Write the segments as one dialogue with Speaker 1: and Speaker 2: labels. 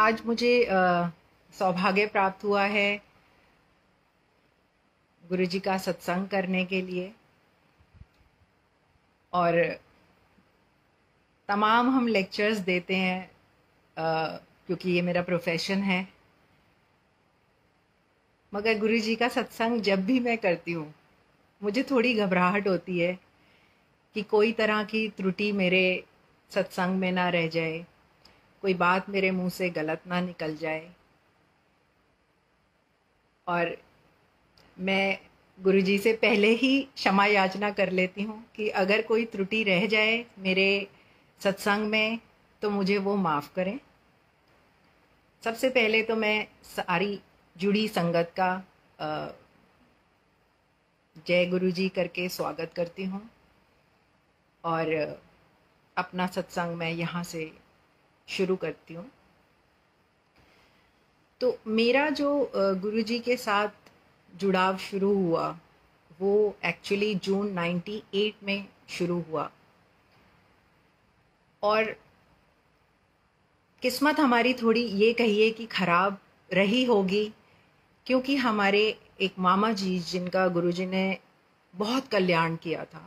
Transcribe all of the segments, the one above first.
Speaker 1: आज मुझे सौभाग्य प्राप्त हुआ है गुरुजी का सत्संग करने के लिए। और तमाम हम लेक्चर्स देते हैं क्योंकि ये मेरा प्रोफेशन है। मगर गुरुजी का सत्संग जब भी मैं करती हूँ मुझे थोड़ी घबराहट होती है कि कोई तरह की त्रुटि मेरे सत्संग में ना रह जाए, कोई बात मेरे मुंह से गलत ना निकल जाए। और मैं गुरुजी से पहले ही क्षमा याचना कर लेती हूँ कि अगर कोई त्रुटि रह जाए मेरे सत्संग में तो मुझे वो माफ़ करें। सबसे पहले तो मैं सारी जुड़ी संगत का जय गुरुजी करके स्वागत करती हूँ और अपना सत्संग मैं यहाँ से शुरू करती हूँ। तो मेरा जो गुरुजी के साथ जुड़ाव शुरू हुआ वो एक्चुअली जून 98 में शुरू हुआ। और किस्मत हमारी थोड़ी ये कहिए कि ख़राब रही होगी, क्योंकि हमारे एक मामा जी जिनका गुरुजी ने बहुत कल्याण किया था,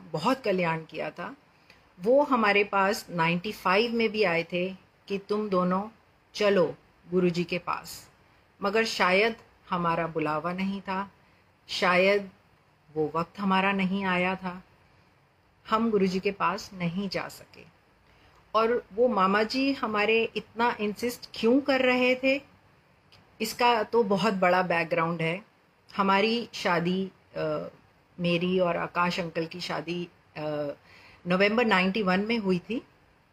Speaker 1: वो हमारे पास 95 में भी आए थे कि तुम दोनों चलो गुरुजी के पास। मगर शायद हमारा बुलावा नहीं था, शायद वो वक्त हमारा नहीं आया था, हम गुरुजी के पास नहीं जा सके। और वो मामा जी हमारे इतना इंसिस्ट क्यों कर रहे थे, इसका तो बहुत बड़ा बैकग्राउंड है। हमारी शादी मेरी और आकाश अंकल की शादी नवंबर 91 में हुई थी।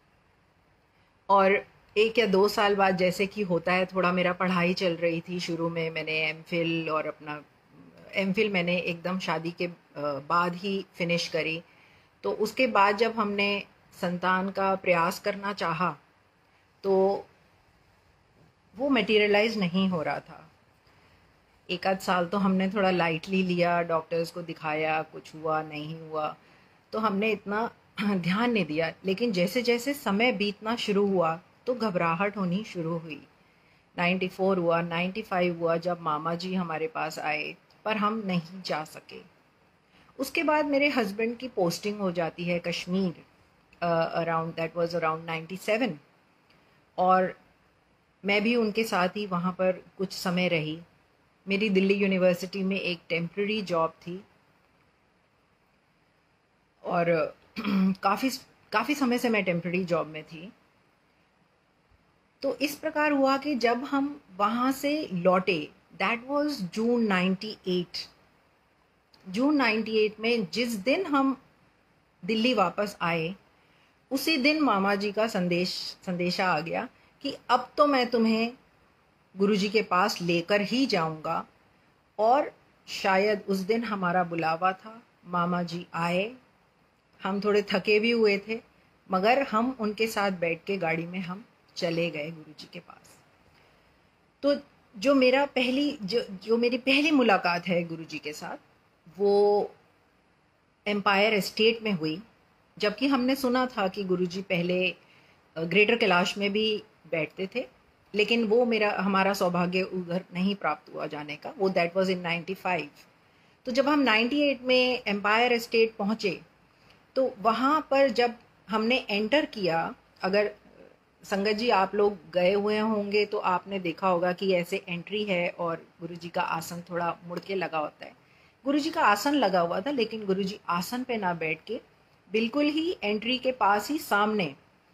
Speaker 1: और 1 या 2 साल बाद, जैसे कि होता है, थोड़ा मेरा पढ़ाई चल रही थी। शुरू में मैंने एमफिल और अपना एमफिल मैंने एकदम शादी के बाद ही फिनिश करी। तो उसके बाद जब हमने संतान का प्रयास करना चाहा तो वो मटेरियलाइज नहीं हो रहा था। 1 आध साल तो हमने थोड़ा लाइटली लिया, डॉक्टर्स को दिखाया, कुछ हुआ नहीं हुआ तो हमने इतना ध्यान नहीं दिया। लेकिन जैसे जैसे समय बीतना शुरू हुआ तो घबराहट होनी शुरू हुई। 94 हुआ, 95 हुआ जब मामा जी हमारे पास आए, पर हम नहीं जा सके। उसके बाद मेरे हस्बैंड की पोस्टिंग हो जाती है Kashmir, around that was around 97। और मैं भी उनके साथ ही वहाँ पर कुछ समय रही। मेरी दिल्ली यूनिवर्सिटी में एक टेम्प्रेरी जॉब थी और काफ़ी काफ़ी समय से मैं टेम्प्रेरी जॉब में थी। तो इस प्रकार हुआ कि जब हम वहाँ से लौटे, दैट वाज जून 98। जून 98 में जिस दिन हम दिल्ली वापस आए उसी दिन मामा जी का संदेशा आ गया कि अब तो मैं तुम्हें गुरुजी के पास लेकर ही जाऊंगा। और शायद उस दिन हमारा बुलावा था, मामा जी आए। हम थोड़े थके भी हुए थे मगर हम उनके साथ बैठ के गाड़ी में हम चले गए गुरुजी के पास। तो जो मेरी पहली मुलाकात है गुरुजी के साथ वो एम्पायर एस्टेट में हुई। जबकि हमने सुना था कि गुरुजी पहले ग्रेटर कैलाश में भी बैठते थे, लेकिन वो हमारा सौभाग्य उधर नहीं प्राप्त हुआ जाने का। वो दैट वाज इन 95। तो जब हम 98 में एम्पायर एस्टेट पहुँचे तो वहाँ पर जब हमने एंटर किया, अगर संगत जी आप लोग गए हुए होंगे तो आपने देखा होगा कि ऐसे एंट्री है और गुरुजी का आसन थोड़ा मुड़ के लगा होता है। गुरुजी का आसन लगा हुआ था लेकिन गुरुजी आसन पे ना बैठ के बिल्कुल ही एंट्री के पास ही सामने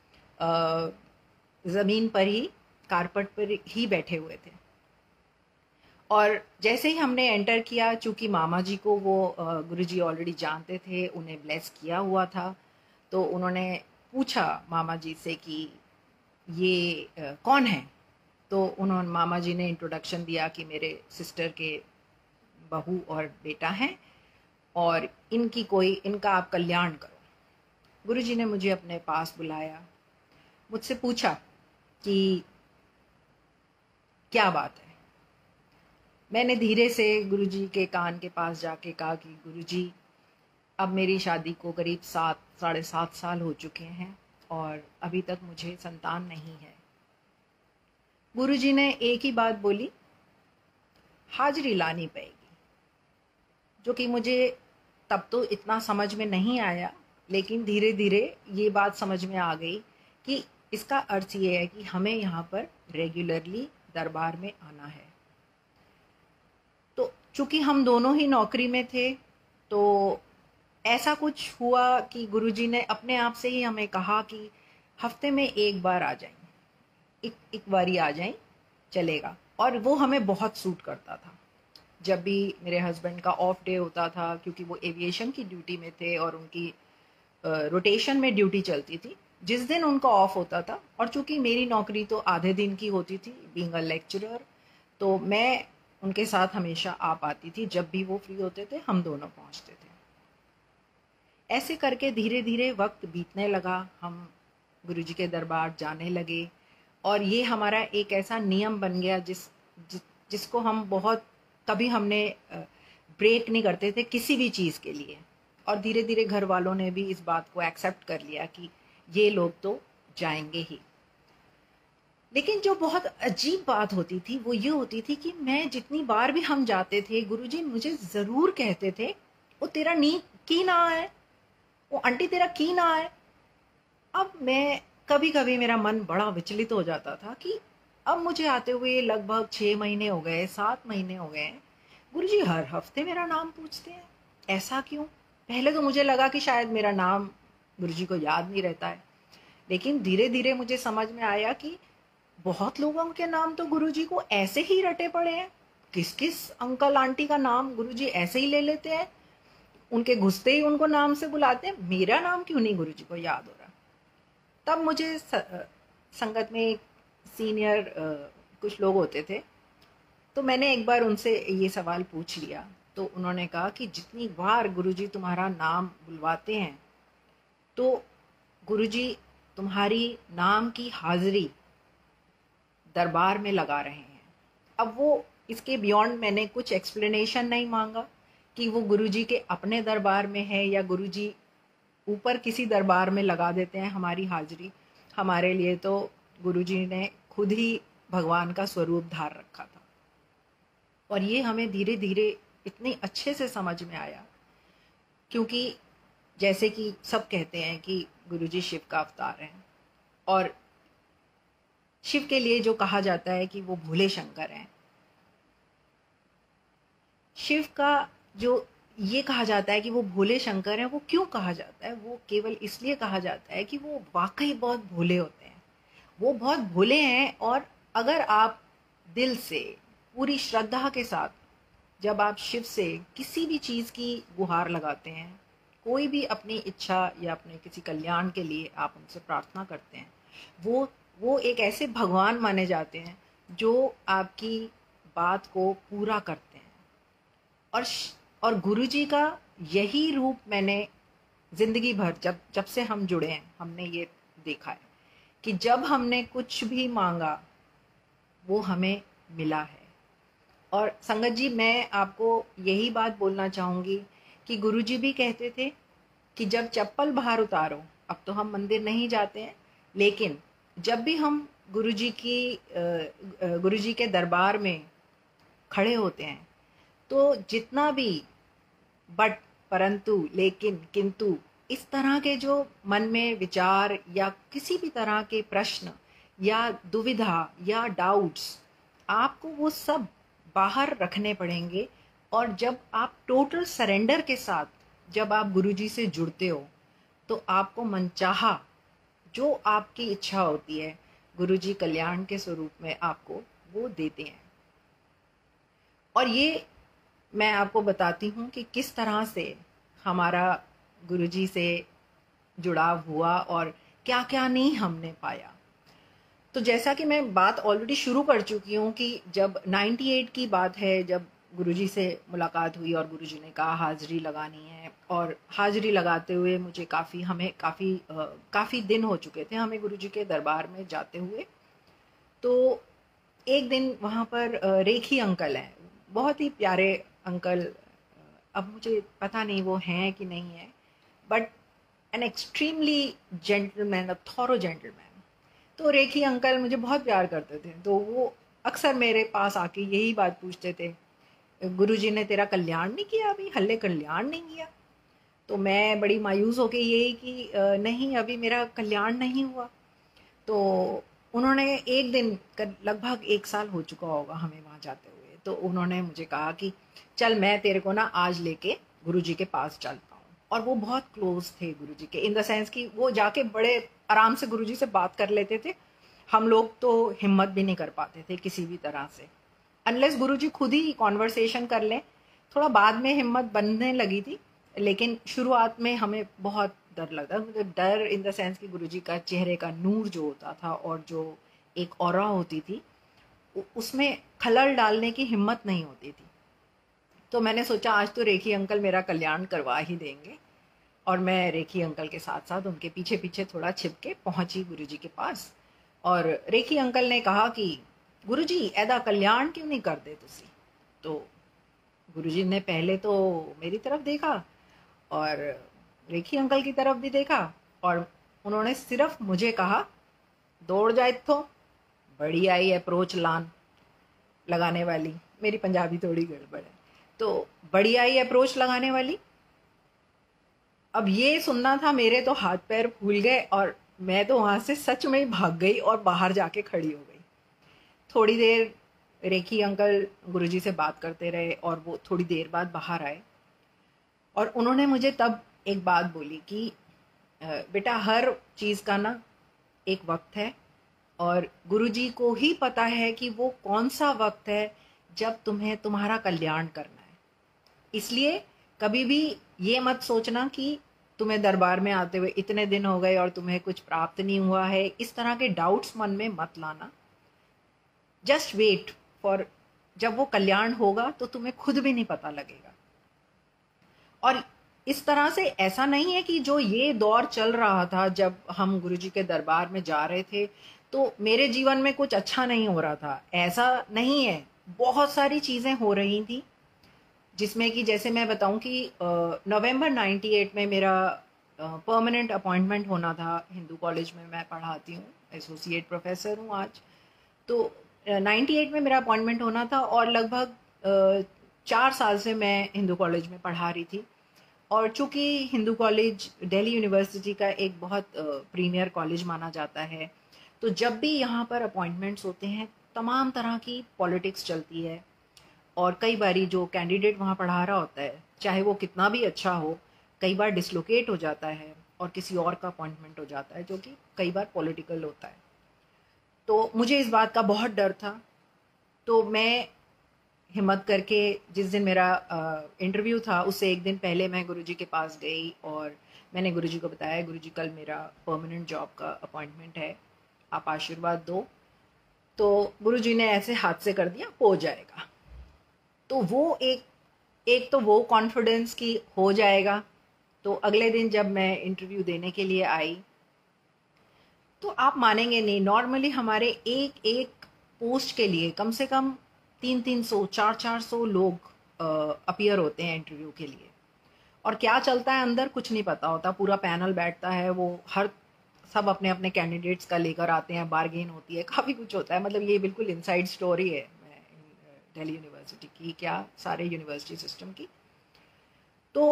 Speaker 1: ज़मीन पर ही, कारपेट पर ही बैठे हुए थे। और जैसे ही हमने एंटर किया, चूँकि मामा जी को वो गुरुजी ऑलरेडी जानते थे, उन्हें ब्लेस किया हुआ था, तो उन्होंने पूछा मामा जी से कि ये कौन है। तो उन्होंने मामा जी ने इंट्रोडक्शन दिया कि मेरे सिस्टर के बहू और बेटा हैं और इनका आप कल्याण करो। गुरुजी ने मुझे अपने पास बुलाया, मुझसे पूछा कि क्या बात है। मैंने धीरे से गुरुजी के कान के पास जाके कहा कि गुरुजी, अब मेरी शादी को करीब 7 साढ़े 7 साल हो चुके हैं और अभी तक मुझे संतान नहीं है। गुरुजी ने एक ही बात बोली, हाजिरी लानी पड़ेगी, जो कि मुझे तब तो इतना समझ में नहीं आया, लेकिन धीरे धीरे ये बात समझ में आ गई कि इसका अर्थ ये है कि हमें यहाँ पर रेगुलरली दरबार में आना है। तो चूंकि हम दोनों ही नौकरी में थे, तो ऐसा कुछ हुआ कि गुरुजी ने अपने आप से ही हमें कहा कि हफ्ते में एक बार आ जाएं, एक बारी आ जाएं, चलेगा। और वो हमें बहुत सूट करता था। जब भी मेरे हस्बैंड का ऑफ डे होता था, क्योंकि वो एविएशन की ड्यूटी में थे और उनकी रोटेशन में ड्यूटी चलती थी, जिस दिन उनका ऑफ होता था, और चूंकि मेरी नौकरी तो आधे दिन की होती थी बीइंग अ लेक्चरर, तो मैं उनके साथ हमेशा आ पाती थी। जब भी वो फ्री होते थे, हम दोनों पहुंचते थे। ऐसे करके धीरे धीरे वक्त बीतने लगा, हम गुरुजी के दरबार जाने लगे, और ये हमारा एक ऐसा नियम बन गया जिसको हम बहुत कभी हमने ब्रेक नहीं करते थे किसी भी चीज़ के लिए। और धीरे धीरे घर वालों ने भी इस बात को एक्सेप्ट कर लिया कि ये लोग तो जाएंगे ही। लेकिन जो बहुत अजीब बात होती थी वो ये होती थी कि मैं जितनी बार भी हम जाते थे, गुरुजी मुझे ज़रूर कहते थे, वो तेरा नी की ना है, वो आंटी तेरा की ना है। अब मैं कभी कभी मेरा मन बड़ा विचलित हो जाता था कि अब मुझे आते हुए लगभग 6 महीने हो गए, 7 महीने हो गए, गुरुजी हर हफ्ते मेरा नाम पूछते हैं, ऐसा क्यों? पहले तो मुझे लगा कि शायद मेरा नाम गुरुजी को याद नहीं रहता है, लेकिन धीरे धीरे मुझे समझ में आया कि बहुत लोगों के नाम तो गुरुजी को ऐसे ही रटे पड़े हैं। किस किस अंकल आंटी का नाम गुरुजी ऐसे ही ले लेते हैं, उनके घुसते ही उनको नाम से बुलाते हैं, मेरा नाम क्यों नहीं गुरुजी को याद हो रहा? तब मुझे संगत में एक सीनियर कुछ लोग होते थे, तो मैंने एक बार उनसे ये सवाल पूछ लिया। तो उन्होंने कहा कि जितनी बार गुरुजी तुम्हारा नाम बुलवाते हैं, तो गुरुजी तुम्हारी नाम की हाजिरी दरबार में लगा रहे हैं। अब वो इसके बियॉन्ड मैंने कुछ एक्सप्लेनेशन नहीं मांगा कि वो गुरुजी के अपने दरबार में है या गुरुजी ऊपर किसी दरबार में लगा देते हैं हमारी हाजिरी। हमारे लिए तो गुरुजी ने खुद ही भगवान का स्वरूप धार रखा था। और ये हमें धीरे धीरे इतने अच्छे से समझ में आया, क्योंकि जैसे कि सब कहते हैं कि गुरुजी शिव का अवतार हैं, और शिव के लिए जो कहा जाता है कि वो भोले शंकर हैं। शिव का जो ये कहा जाता है कि वो भोले शंकर हैं, वो क्यों कहा जाता है? वो केवल इसलिए कहा जाता है कि वो वाकई बहुत भोले होते हैं। वो बहुत भोले हैं, और अगर आप दिल से पूरी श्रद्धा के साथ जब आप शिव से किसी भी चीज़ की गुहार लगाते हैं, कोई भी अपनी इच्छा या अपने किसी कल्याण के लिए आप उनसे प्रार्थना करते हैं, वो एक ऐसे भगवान माने जाते हैं जो आपकी बात को पूरा करते हैं। और गुरुजी का यही रूप मैंने जिंदगी भर जब जब से हम जुड़े हैं, हमने ये देखा है कि जब हमने कुछ भी मांगा वो हमें मिला है। और संगत जी, मैं आपको यही बात बोलना चाहूँगी कि गुरुजी भी कहते थे कि जब चप्पल बाहर उतारो, अब तो हम मंदिर नहीं जाते हैं, लेकिन जब भी हम गुरुजी के दरबार में खड़े होते हैं, तो जितना भी बट, परंतु, लेकिन, किंतु, इस तरह के जो मन में विचार या किसी भी तरह के प्रश्न या दुविधा या डाउट्स, आपको वो सब बाहर रखने पड़ेंगे। और जब आप टोटल सरेंडर के साथ जब आप गुरुजी से जुड़ते हो, तो आपको मनचाहा जो आपकी इच्छा होती है, गुरुजी कल्याण के स्वरूप में आपको वो देते हैं। और ये मैं आपको बताती हूँ कि किस तरह से हमारा गुरुजी से जुड़ाव हुआ और क्या क्या नहीं हमने पाया। तो जैसा कि मैं बात ऑलरेडी शुरू कर चुकी हूँ कि जब 98 की बात है, जब गुरुजी से मुलाकात हुई और गुरुजी ने कहा हाजिरी लगानी है, और हाजिरी लगाते हुए मुझे काफ़ी दिन हो चुके थे हमें गुरुजी के दरबार में जाते हुए। तो एक दिन वहाँ पर रेखी अंकल हैं, बहुत ही प्यारे अंकल, अब मुझे पता नहीं वो हैं कि नहीं है, but an extremely gentleman, a thorough gentleman. तो रेखी अंकल मुझे बहुत प्यार करते थे, तो वो अक्सर मेरे पास आके यही बात पूछते थे, गुरुजी ने तेरा कल्याण नहीं किया अभी, हल्ले कल्याण नहीं किया। तो मैं बड़ी मायूस होके यही कि नहीं अभी मेरा कल्याण नहीं हुआ। तो उन्होंने एक दिन, लगभग 1 साल हो चुका होगा हमें वहाँ जाते हुए, तो उन्होंने मुझे कहा कि चल मैं तेरे को ना आज लेके गुरुजी के पास चलता हूँ। और वो बहुत क्लोज थे गुरुजी के, इन द सेंस कि वो जाके बड़े आराम से गुरुजी से बात कर लेते थे। हम लोग तो हिम्मत भी नहीं कर पाते थे किसी भी तरह से, अनलेस गुरुजी खुद ही कॉन्वर्सेशन कर लें। थोड़ा बाद में हिम्मत बनने लगी थी, लेकिन शुरुआत में हमें बहुत डर लगता, मतलब डर इन द सेंस कि गुरुजी का चेहरे का नूर जो होता था और जो एक ऑरा होती थी, उसमें खलल डालने की हिम्मत नहीं होती थी। तो मैंने सोचा आज तो रेखी अंकल मेरा कल्याण करवा ही देंगे, और मैं रेखी अंकल के साथ साथ उनके पीछे पीछे थोड़ा छिप के पहुंची गुरुजी के पास। और रेखी अंकल ने कहा कि गुरुजी एदा कल्याण क्यों नहीं कर दे तुसी। तो गुरुजी ने पहले तो मेरी तरफ देखा और रेखी अंकल की तरफ भी देखा, और उन्होंने सिर्फ मुझे कहा, दौड़ जा इत्थों, बड़ी आई अप्रोच लान लगाने वाली। मेरी पंजाबी थोड़ी गड़बड़ है, तो बड़ी आई अप्रोच लगाने वाली। अब ये सुनना था, मेरे तो हाथ पैर फूल गए और मैं तो वहां से सच में ही भाग गई और बाहर जाके खड़ी हो गई। थोड़ी देर रेखी अंकल गुरुजी से बात करते रहे और वो थोड़ी देर बाद बाहर आए, और उन्होंने मुझे तब एक बात बोली कि बेटा हर चीज़ का ना एक वक्त है, और गुरुजी को ही पता है कि वो कौन सा वक्त है जब तुम्हें तुम्हारा कल्याण करना है। इसलिए कभी भी ये मत सोचना कि तुम्हें दरबार में आते हुए इतने दिन हो गए और तुम्हें कुछ प्राप्त नहीं हुआ है, इस तरह के डाउट्स मन में मत लाना। जस्ट वेट फॉर, जब वो कल्याण होगा तो तुम्हें खुद भी नहीं पता लगेगा। और इस तरह से ऐसा नहीं है कि जो ये दौर चल रहा था जब हम गुरुजी के दरबार में जा रहे थे तो मेरे जीवन में कुछ अच्छा नहीं हो रहा था, ऐसा नहीं है। बहुत सारी चीज़ें हो रही थी, जिसमें कि जैसे मैं बताऊं कि नवंबर 98 में मेरा परमानेंट अपॉइंटमेंट होना था हिंदू कॉलेज में। मैं पढ़ाती हूँ, एसोसिएट प्रोफेसर हूँ आज। तो 98 में मेरा अपॉइंटमेंट होना था, और लगभग 4 साल से मैं हिंदू कॉलेज में पढ़ा रही थी। और चूंकि हिंदू कॉलेज दिल्ली यूनिवर्सिटी का एक बहुत प्रीमियर कॉलेज माना जाता है, तो जब भी यहाँ पर अपॉइंटमेंट्स होते हैं तमाम तरह की पॉलिटिक्स चलती है। और कई बारी जो कैंडिडेट वहाँ पढ़ा रहा होता है, चाहे वो कितना भी अच्छा हो, कई बार डिसलोकेट हो जाता है और किसी और का अपॉइंटमेंट हो जाता है, जो कि कई बार पॉलिटिकल होता है। तो मुझे इस बात का बहुत डर था। तो मैं हिम्मत करके, जिस दिन मेरा इंटरव्यू था उससे एक दिन पहले मैं गुरुजी के पास गई और मैंने गुरुजी को बताया, गुरुजी कल मेरा परमानेंट जॉब का अपॉइंटमेंट है, आप आशीर्वाद दो। तो गुरुजी ने ऐसे हाथ से कर दिया, हो जाएगा। तो वो एक तो वो कॉन्फिडेंस की हो जाएगा। तो अगले दिन जब मैं इंटरव्यू देने के लिए आई, तो आप मानेंगे नहीं, नॉर्मली हमारे एक एक पोस्ट के लिए कम से कम 300-300 400-400 लोग अपीयर होते हैं इंटरव्यू के लिए। और क्या चलता है अंदर कुछ नहीं पता होता, पूरा पैनल बैठता है, वो हर सब अपने अपने कैंडिडेट्स का लेकर आते हैं, बार्गेन होती है, काफ़ी कुछ होता है। मतलब ये बिल्कुल इनसाइड स्टोरी है दिल्ली यूनिवर्सिटी की, क्या सारे यूनिवर्सिटी सिस्टम की। तो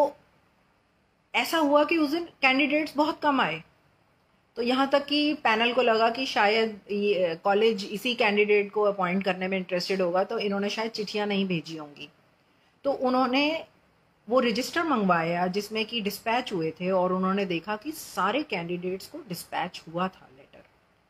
Speaker 1: ऐसा हुआ कि उस दिन कैंडिडेट्स बहुत कम आए, तो यहाँ तक कि पैनल को लगा कि शायद ये कॉलेज इसी कैंडिडेट को अपॉइंट करने में इंटरेस्टेड होगा, तो इन्होंने शायद चिट्ठियाँ नहीं भेजी होंगी। तो उन्होंने वो रजिस्टर मंगवाया जिसमें कि डिस्पैच हुए थे, और उन्होंने देखा कि सारे कैंडिडेट्स को डिस्पैच हुआ था लेटर।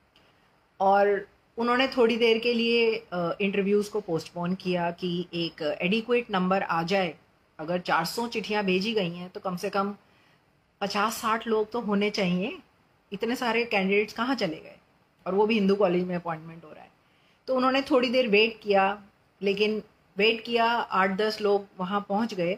Speaker 1: और उन्होंने थोड़ी देर के लिए इंटरव्यूज़ को पोस्टपोन किया कि एक एडिक्वेट नंबर आ जाए। अगर 400 चिट्ठियाँ भेजी गई हैं तो कम से कम 50-60 लोग तो होने चाहिए, इतने सारे कैंडिडेट्स कहाँ चले गए, और वो भी हिंदू कॉलेज में अपॉइंटमेंट हो रहा है। तो उन्होंने थोड़ी देर वेट किया, लेकिन वेट किया, 8-10 लोग वहाँ पहुँच गए,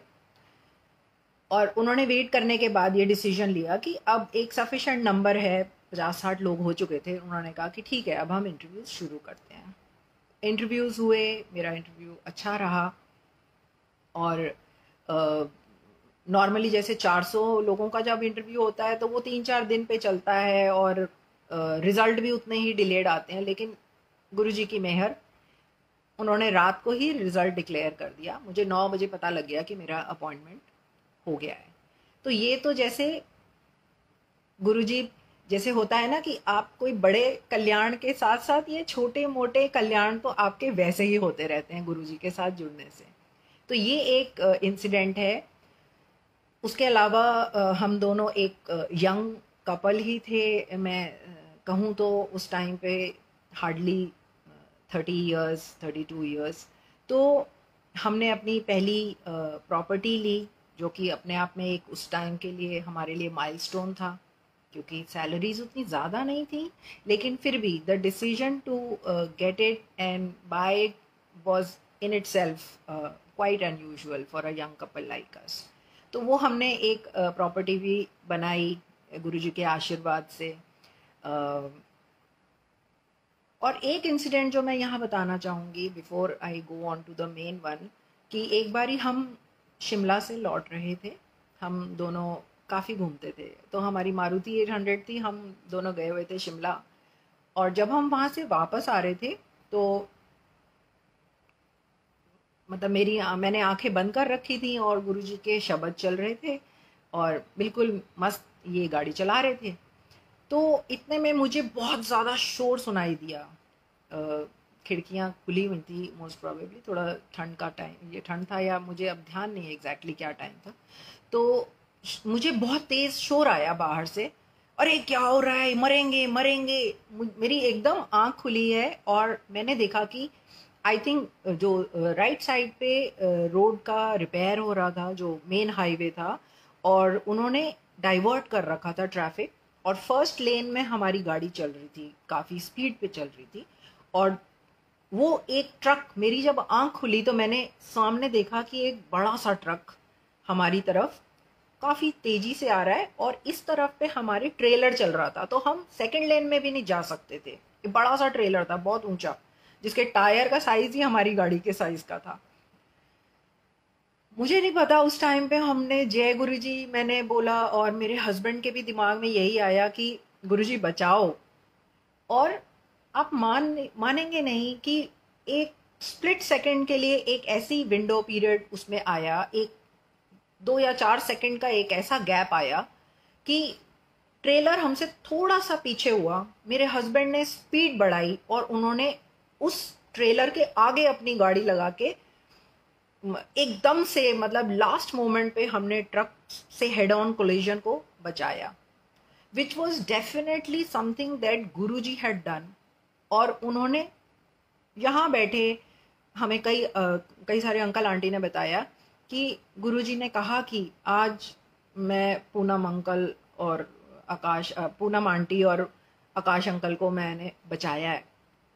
Speaker 1: और उन्होंने वेट करने के बाद ये डिसीजन लिया कि अब एक सफिशेंट नंबर है, 50-60 लोग हो चुके थे। उन्होंने कहा कि ठीक है अब हम इंटरव्यूज़ शुरू करते हैं। इंटरव्यूज़ हुए, मेरा इंटरव्यू अच्छा रहा, और नॉर्मली जैसे 400 लोगों का जब इंटरव्यू होता है तो वो 3-4 दिन पे चलता है, और रिज़ल्ट भी उतने ही डिलेड आते हैं, लेकिन गुरुजी की मेहर, उन्होंने रात को ही रिज़ल्ट डिक्लेयर कर दिया। मुझे 9 बजे पता लग गया कि मेरा अपॉइंटमेंट हो गया है। तो ये तो जैसे गुरुजी, जैसे होता है ना कि आप कोई बड़े कल्याण के साथ साथ ये छोटे मोटे कल्याण तो आपके वैसे ही होते रहते हैं गुरुजी के साथ जुड़ने से। तो ये एक इंसिडेंट है। उसके अलावा हम दोनों एक यंग कपल ही थे। मैं कहूँ तो उस टाइम पे हार्डली 30 इयर्स 32 इयर्स। तो हमने अपनी पहली प्रॉपर्टी ली, जो कि अपने आप में एक उस टाइम के लिए हमारे लिए माइलस्टोन था, क्योंकि सैलरीज उतनी ज़्यादा नहीं थी, लेकिन फिर भी the decision to get it and buy it was in itself quite unusual for a young couple like us. तो वो हमने एक प्रॉपर्टी भी बनाई गुरुजी के आशीर्वाद से। और एक इंसिडेंट जो मैं यहाँ बताना चाहूँगी before I go on to the main one, कि एक बारी हम शिमला से लौट रहे थे। हम दोनों काफ़ी घूमते थे, तो हमारी मारुति 800 थी, हम दोनों गए हुए थे शिमला। और जब हम वहाँ से वापस आ रहे थे तो मतलब मैंने आंखें बंद कर रखी थी और गुरुजी के शब्द चल रहे थे और बिल्कुल मस्त ये गाड़ी चला रहे थे। तो इतने में मुझे बहुत ज़्यादा शोर सुनाई दिया। खिड़कियाँ खुली हुई थी, मोस्ट प्रोबेबली थोड़ा ठंड का टाइम, ये ठंड था या मुझे अब ध्यान नहीं है एग्जैक्टली क्या टाइम था। तो मुझे बहुत तेज़ शोर आया बाहर से, अरे क्या हो रहा है, मरेंगे मरेंगे। मेरी एकदम आँख खुली है और मैंने देखा कि आई थिंक जो राइट साइड पे रोड का रिपेयर हो रहा था, जो मेन हाईवे था, और उन्होंने डाइवर्ट कर रखा था ट्रैफिक, और फर्स्ट लेन में हमारी गाड़ी चल रही थी, काफ़ी स्पीड पे चल रही थी। और वो एक ट्रक, मेरी जब आंख खुली तो मैंने सामने देखा कि एक बड़ा सा ट्रक हमारी तरफ काफ़ी तेज़ी से आ रहा है और इस तरफ पे हमारे ट्रेलर चल रहा था। तो हम सेकंड लेन में भी नहीं जा सकते थे। ये बड़ा सा ट्रेलर था, बहुत ऊंचा, जिसके टायर का साइज ही हमारी गाड़ी के साइज का था। मुझे नहीं पता उस टाइम पे हमने जय गुरुजी मैंने बोला, और मेरे हस्बैंड के भी दिमाग में यही आया कि गुरुजी बचाओ। और आप मानेंगे नहीं कि एक स्प्लिट सेकंड के लिए एक ऐसी विंडो पीरियड उसमें आया, एक 2 या 4 सेकंड का एक ऐसा गैप आया कि ट्रेलर हमसे थोड़ा सा पीछे हुआ, मेरे हस्बैंड ने स्पीड बढ़ाई और उन्होंने उस ट्रेलर के आगे अपनी गाड़ी लगा के एकदम से, मतलब लास्ट मोमेंट पे हमने ट्रक से हेड ऑन कोलिजन को बचाया, which was definitely something that Guruji had done. और उन्होंने यहाँ बैठे हमें कई सारे अंकल आंटी ने बताया कि गुरुजी ने कहा कि आज मैं पूनम अंकल और पूनम आंटी और आकाश अंकल को मैंने बचाया है।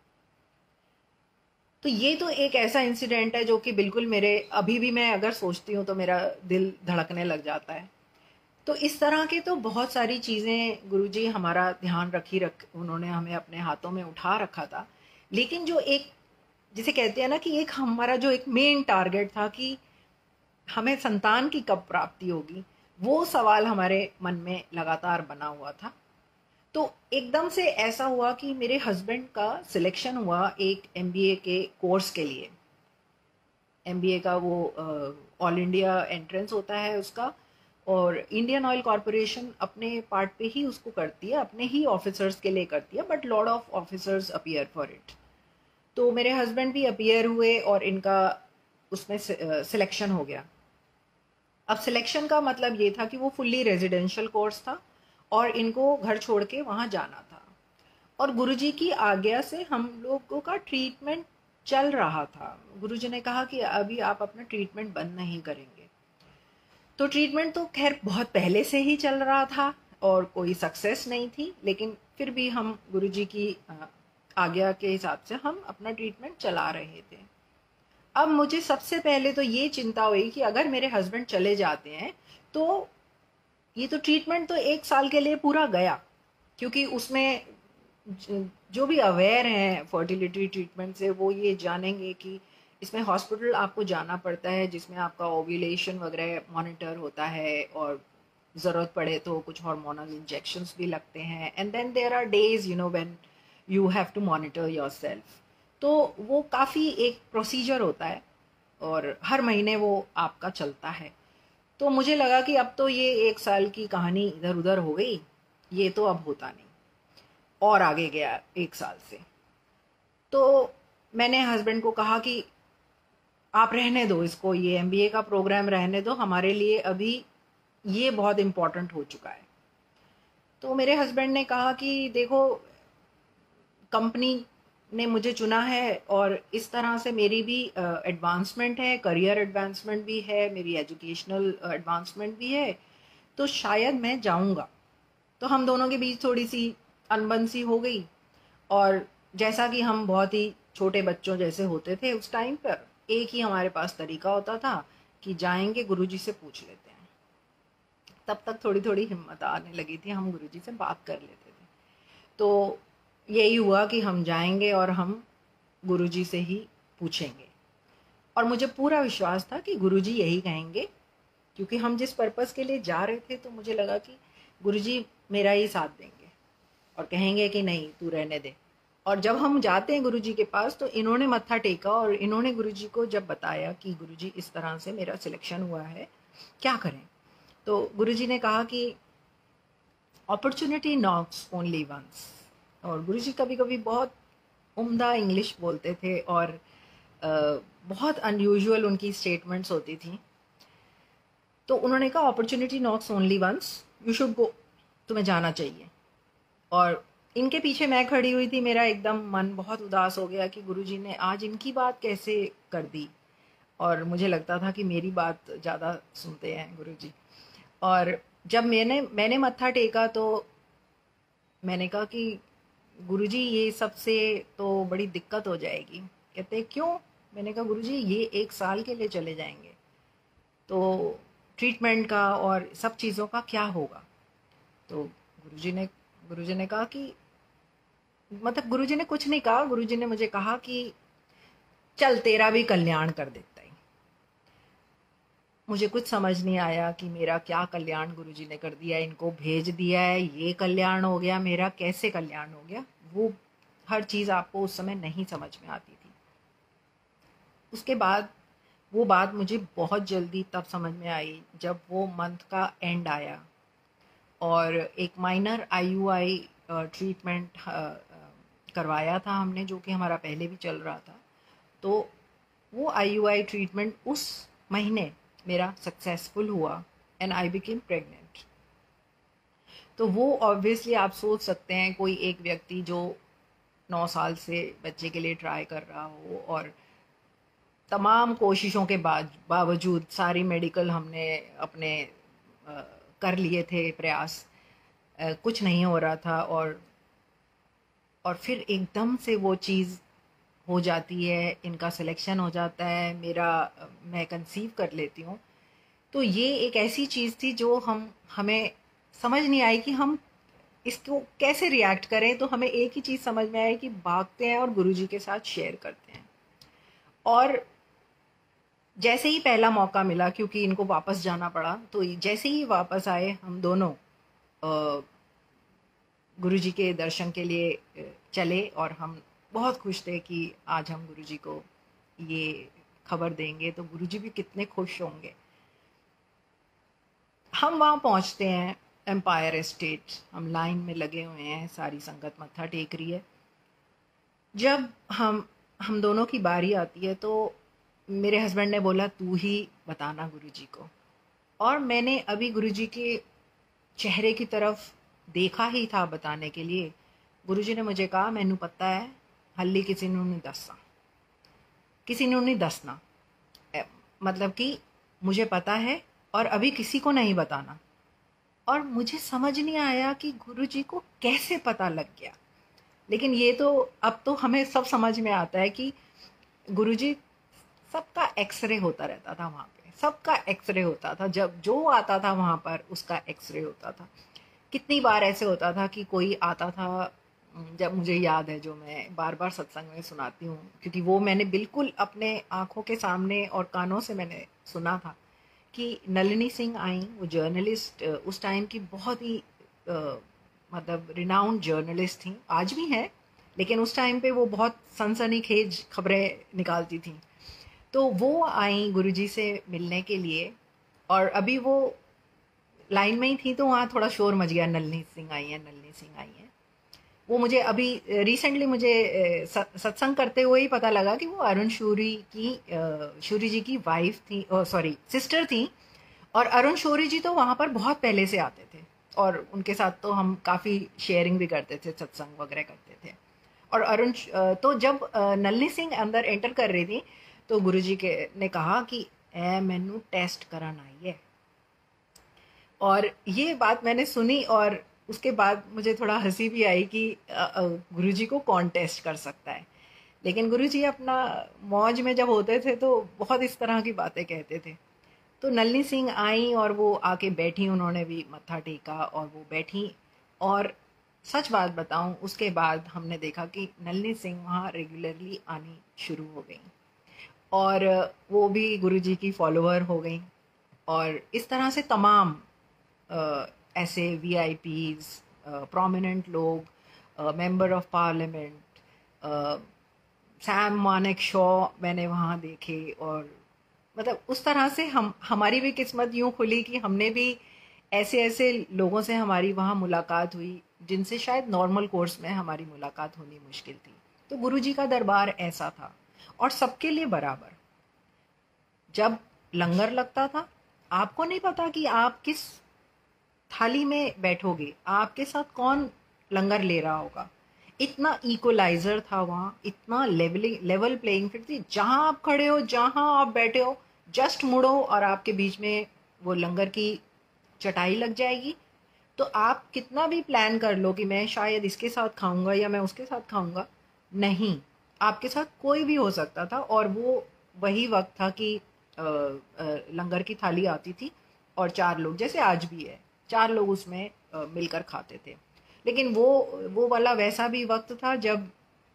Speaker 1: तो ये तो एक ऐसा इंसिडेंट है जो कि बिल्कुल मेरे, अभी भी मैं अगर सोचती हूँ तो मेरा दिल धड़कने लग जाता है। तो इस तरह के तो बहुत सारी चीज़ें गुरुजी हमारा ध्यान उन्होंने हमें अपने हाथों में उठा रखा था। लेकिन जो एक, जिसे कहते हैं ना कि एक हमारा जो एक मेन टारगेट था कि हमें संतान की कब प्राप्ति होगी, वो सवाल हमारे मन में लगातार बना हुआ था। तो एकदम से ऐसा हुआ कि मेरे हस्बैंड का सिलेक्शन हुआ एक एमबीए के कोर्स के लिए। एमबीए का वो ऑल इंडिया एंट्रेंस होता है उसका, और इंडियन ऑयल कॉरपोरेशन अपने पार्ट पे ही उसको करती है, अपने ही ऑफिसर्स के लिए करती है, but lot of officers appear for it. तो मेरे हस्बैंड भी अपीयर हुए और इनका उसमें सिलेक्शन हो गया। अब सिलेक्शन का मतलब ये था कि वो फुल्ली रेजिडेंशियल कोर्स था और इनको घर छोड़ के वहाँ जाना था। और गुरुजी की आज्ञा से हम लोगों का ट्रीटमेंट चल रहा था। गुरुजी ने कहा कि अभी आप अपना ट्रीटमेंट बंद नहीं करेंगे। तो ट्रीटमेंट तो खैर बहुत पहले से ही चल रहा था और कोई सक्सेस नहीं थी, लेकिन फिर भी हम गुरुजी की आज्ञा के हिसाब से हम अपना ट्रीटमेंट चला रहे थे। अब मुझे सबसे पहले तो ये चिंता हुई कि अगर मेरे हस्बैंड चले जाते हैं तो ये तो ट्रीटमेंट तो 1 साल के लिए पूरा गया, क्योंकि उसमें जो भी अवेयर हैं फर्टिलिटी ट्रीटमेंट से वो ये जानेंगे कि इसमें हॉस्पिटल आपको जाना पड़ता है, जिसमें आपका ओव्यूलेशन वगैरह मॉनिटर होता है और ज़रूरत पड़े तो कुछ हार्मोनल इंजेक्शंस भी लगते हैं, and then there are days when you have to monitor yourself. तो वो काफ़ी एक प्रोसीजर होता है और हर महीने वो आपका चलता है। तो मुझे लगा कि अब तो ये 1 साल की कहानी इधर उधर हो गई, ये तो अब होता नहीं, और आगे गया 1 साल से। तो मैंने हस्बैंड को कहा कि आप रहने दो इसको, ये एमबीए का प्रोग्राम रहने दो, हमारे लिए अभी ये बहुत इम्पोर्टेंट हो चुका है। तो मेरे हस्बैंड ने कहा कि देखो, कंपनी ने मुझे चुना है और इस तरह से मेरी भी एडवांसमेंट है, करियर एडवांसमेंट भी है, मेरी एजुकेशनल एडवांसमेंट भी है, तो शायद मैं जाऊंगा। तो हम दोनों के बीच थोड़ी सी अनबन सी हो गई, और जैसा कि हम बहुत ही छोटे बच्चों जैसे होते थे उस टाइम पर, एक ही हमारे पास तरीका होता था कि जाएंगे गुरुजी से पूछ लेते हैं। तब तक थोड़ी थोड़ी हिम्मत आने लगी थी, हम गुरुजी से बात कर लेते थे। तो यही हुआ कि हम जाएंगे और हम गुरुजी से ही पूछेंगे, और मुझे पूरा विश्वास था कि गुरुजी यही कहेंगे, क्योंकि हम जिस पर्पस के लिए जा रहे थे तो मुझे लगा कि गुरुजी मेरा ही साथ देंगे और कहेंगे कि नहीं तू रहने दे। और जब हम जाते हैं गुरुजी के पास तो इन्होंने मत्था टेका और इन्होंने गुरुजी को जब बताया कि गुरुजी इस तरह से मेरा सिलेक्शन हुआ है, क्या करें, तो गुरुजी ने कहा कि अपॉर्चुनिटी नॉक्स ओनली वंस। और गुरुजी कभी कभी बहुत उम्दा इंग्लिश बोलते थे और बहुत अनयूजुअल उनकी स्टेटमेंट्स होती थी। तो उन्होंने कहा opportunity knocks only once, you should go, तुम्हें जाना चाहिए। और इनके पीछे मैं खड़ी हुई थी, मेरा एकदम मन बहुत उदास हो गया कि गुरुजी ने आज इनकी बात कैसे कर दी, और मुझे लगता था कि मेरी बात ज़्यादा सुनते हैं गुरुजी। और जब मैंने मैंने मत्था टेका तो मैंने कहा कि गुरुजी ये सबसे तो बड़ी दिक्कत हो जाएगी। कहते क्यों? मैंने कहा गुरुजी ये 1 साल के लिए चले जाएंगे, तो ट्रीटमेंट का और सब चीज़ों का क्या होगा? तो गुरुजी ने कहा कि मतलब गुरुजी ने कुछ नहीं कहा, गुरुजी ने मुझे कहा कि चल तेरा भी कल्याण कर देता है। मुझे कुछ समझ नहीं आया कि मेरा क्या कल्याण गुरुजी ने कर दिया, इनको भेज दिया है, ये कल्याण हो गया मेरा, कैसे कल्याण हो गया? वो हर चीज़ आपको उस समय नहीं समझ में आती थी। उसके बाद वो बात मुझे बहुत जल्दी तब समझ में आई जब वो मंथ का एंड आया और एक माइनर आईयूआई ट्रीटमेंट करवाया था हमने, जो कि हमारा पहले भी चल रहा था। तो वो आईयूआई ट्रीटमेंट उस महीने मेरा सक्सेसफुल हुआ एंड आई बिकेम प्रेग्नेंट। तो वो ऑब्वियसली आप सोच सकते हैं, कोई एक व्यक्ति जो 9 साल से बच्चे के लिए ट्राई कर रहा हो और तमाम कोशिशों के बावजूद सारी मेडिकल हमने अपने कर लिए थे प्रयास, कुछ नहीं हो रहा था, और फिर एकदम से वो चीज़ हो जाती है, इनका सिलेक्शन हो जाता है, मैं कंसीव कर लेती हूँ। तो ये एक ऐसी चीज़ थी जो हमें समझ नहीं आई कि हम इसको कैसे रिएक्ट करें। तो हमें एक ही चीज़ समझ में आई कि भागते हैं और गुरुजी के साथ शेयर करते हैं। और जैसे ही पहला मौका मिला, क्योंकि इनको वापस जाना पड़ा, तो जैसे ही वापस आए हम दोनों गुरुजी के दर्शन के लिए चले, और हम बहुत खुश थे कि आज हम गुरुजी को ये खबर देंगे, तो गुरुजी भी कितने खुश होंगे। हम वहाँ पहुँचते हैं एम्पायर एस्टेट, हम लाइन में लगे हुए हैं, सारी संगत मत्था टेक रही है। जब हम दोनों की बारी आती है तो मेरे हस्बैंड ने बोला तू ही बताना गुरुजी को। और मैंने अभी गुरुजी के चेहरे की तरफ देखा ही था बताने के लिए। गुरुजी ने मुझे कहा मैनू पता है हल्ली किसी ने नहीं दसना, किसी ने नहीं दसना, मतलब कि मुझे पता है और अभी किसी को नहीं बताना। और मुझे समझ नहीं आया कि गुरुजी को कैसे पता लग गया, लेकिन ये तो अब तो हमें सब समझ में आता है कि गुरुजी सबका एक्सरे होता रहता था वहाँ पे, सबका एक्सरे होता था, जब जो आता था वहाँ पर उसका एक्सरे होता था। कितनी बार ऐसे होता था कि कोई आता था, जब मुझे याद है, जो मैं बार बार सत्संग में सुनाती हूँ, क्योंकि वो मैंने बिल्कुल अपने आँखों के सामने और कानों से मैंने सुना था कि नलिनी सिंह आई, वो जर्नलिस्ट उस टाइम की बहुत ही मतलब रिनाउंड जर्नलिस्ट थी, आज भी हैं, लेकिन उस टाइम पे वो बहुत सनसनीखेज खबरें निकालती थी। तो वो आई गुरुजी से मिलने के लिए, और अभी वो लाइन में ही थी तो वहाँ थोड़ा शोर मच गया, नलिनी सिंह आई है, नलिनी सिंह आई है। वो मुझे अभी रिसेंटली मुझे सत्संग करते हुए ही पता लगा कि वो अरुण शूरी जी की वाइफ थी, सॉरी सिस्टर थी। और अरुण शौरी जी तो वहाँ पर बहुत पहले से आते थे, और उनके साथ तो हम काफ़ी शेयरिंग भी करते थे, सत्संग वगैरह करते थे। और तो जब नलिनी सिंह अंदर एंटर कर रही थी तो गुरुजी के ने कहा कि ए मैनू टेस्ट करन आई है। और ये बात मैंने सुनी, और उसके बाद मुझे थोड़ा हंसी भी आई कि गुरुजी को कौन टेस्ट कर सकता है। लेकिन गुरुजी अपना मौज में जब होते थे तो बहुत इस तरह की बातें कहते थे। तो नलिनी सिंह आई और वो आके बैठी, उन्होंने भी मत्था टेका और वो बैठी। और सच बात बताऊं, उसके बाद हमने देखा कि नलिनी सिंह वहाँ रेगुलरली आनी शुरू हो गई, और वो भी गुरुजी की फॉलोअर हो गई। और इस तरह से तमाम ऐसे वीआईपीज, प्रोमिनेंट लोग, member of parliament, Sam Manekshaw मैंने वहाँ देखे। और मतलब उस तरह से हमारी भी किस्मत यूं खुली कि हमने भी ऐसे ऐसे लोगों से हमारी वहाँ मुलाकात हुई जिनसे शायद नॉर्मल कोर्स में हमारी मुलाकात होनी मुश्किल थी। तो गुरुजी का दरबार ऐसा था, और सबके लिए बराबर। जब लंगर लगता था, आपको नहीं पता कि आप किस थाली में बैठोगे, आपके साथ कौन लंगर ले रहा होगा। इतना इक्वलाइजर था वहाँ, इतना लेवल प्लेइंग फील्ड थी। जहाँ आप खड़े हो, जहाँ आप बैठे हो, जस्ट मुड़ो और आपके बीच में वो लंगर की चटाई लग जाएगी। तो आप कितना भी प्लान कर लो कि मैं शायद इसके साथ खाऊंगा या मैं उसके साथ खाऊंगा, नहीं, आपके साथ कोई भी हो सकता था। और वो वही वक्त था कि लंगर की थाली आती थी और 4 लोग, जैसे आज भी है, 4 लोग उसमें मिलकर खाते थे। लेकिन वो वाला वैसा भी वक्त था जब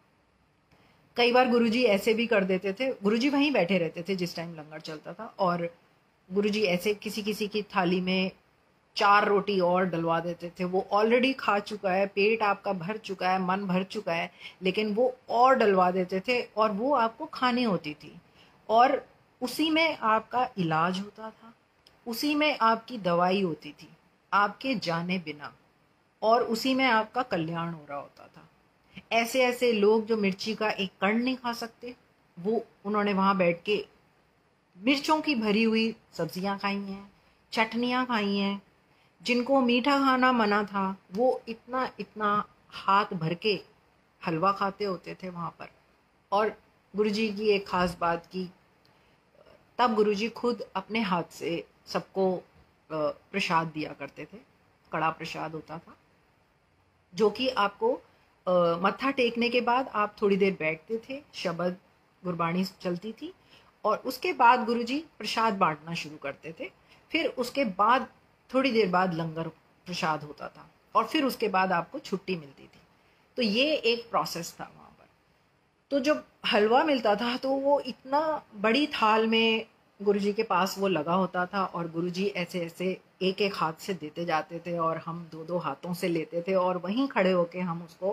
Speaker 1: कई बार गुरुजी ऐसे भी कर देते थे, गुरुजी वहीं बैठे रहते थे जिस टाइम लंगर चलता था, और गुरुजी ऐसे किसी किसी की थाली में 4 रोटी और डलवा देते थे। वो ऑलरेडी खा चुका है, पेट आपका भर चुका है, मन भर चुका है, लेकिन वो और डलवा देते थे, और वो आपको खानी होती थी। और उसी में आपका इलाज होता था, उसी में आपकी दवाई होती थी, आपके जाने बिना, और उसी में आपका कल्याण हो रहा होता था। ऐसे ऐसे लोग जो मिर्ची का एक कण नहीं खा सकते, वो उन्होंने वहां बैठ के मिर्चों की भरी हुई सब्जियां खाई हैं, चटनियां खाई हैं। जिनको मीठा खाना मना था, वो इतना इतना हाथ भर के हलवा खाते होते थे वहां पर। और गुरुजी की एक खास बात की, तब गुरुजी खुद अपने हाथ से सबको प्रसाद दिया करते थे। कड़ा प्रसाद होता था, जो कि आपको मत्था टेकने के बाद आप थोड़ी देर बैठते थे, शब्द गुरबाणी चलती थी, और उसके बाद गुरुजी प्रसाद बांटना शुरू करते थे। फिर उसके बाद थोड़ी देर बाद लंगर प्रसाद होता था, और फिर उसके बाद आपको छुट्टी मिलती थी। तो ये एक प्रोसेस था वहाँ पर। तो जब हलवा मिलता था तो वो इतना बड़ी थाल में गुरुजी के पास वो लगा होता था, और गुरुजी ऐसे ऐसे एक एक हाथ से देते जाते थे, और हम 2 2 हाथों से लेते थे, और वहीं खड़े होके हम उसको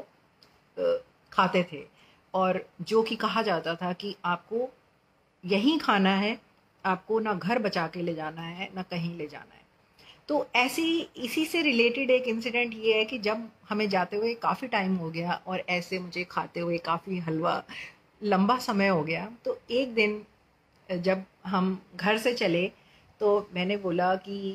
Speaker 1: खाते थे। और जो कि कहा जाता था कि आपको यहीं खाना है, आपको ना घर बचा के ले जाना है ना कहीं ले जाना है। तो ऐसी इसी से रिलेटेड एक इंसिडेंट ये है कि जब हमें जाते हुए काफ़ी टाइम हो गया और ऐसे मुझे खाते हुए काफ़ी हलवा लंबा समय हो गया, तो एक दिन जब हम घर से चले तो मैंने बोला कि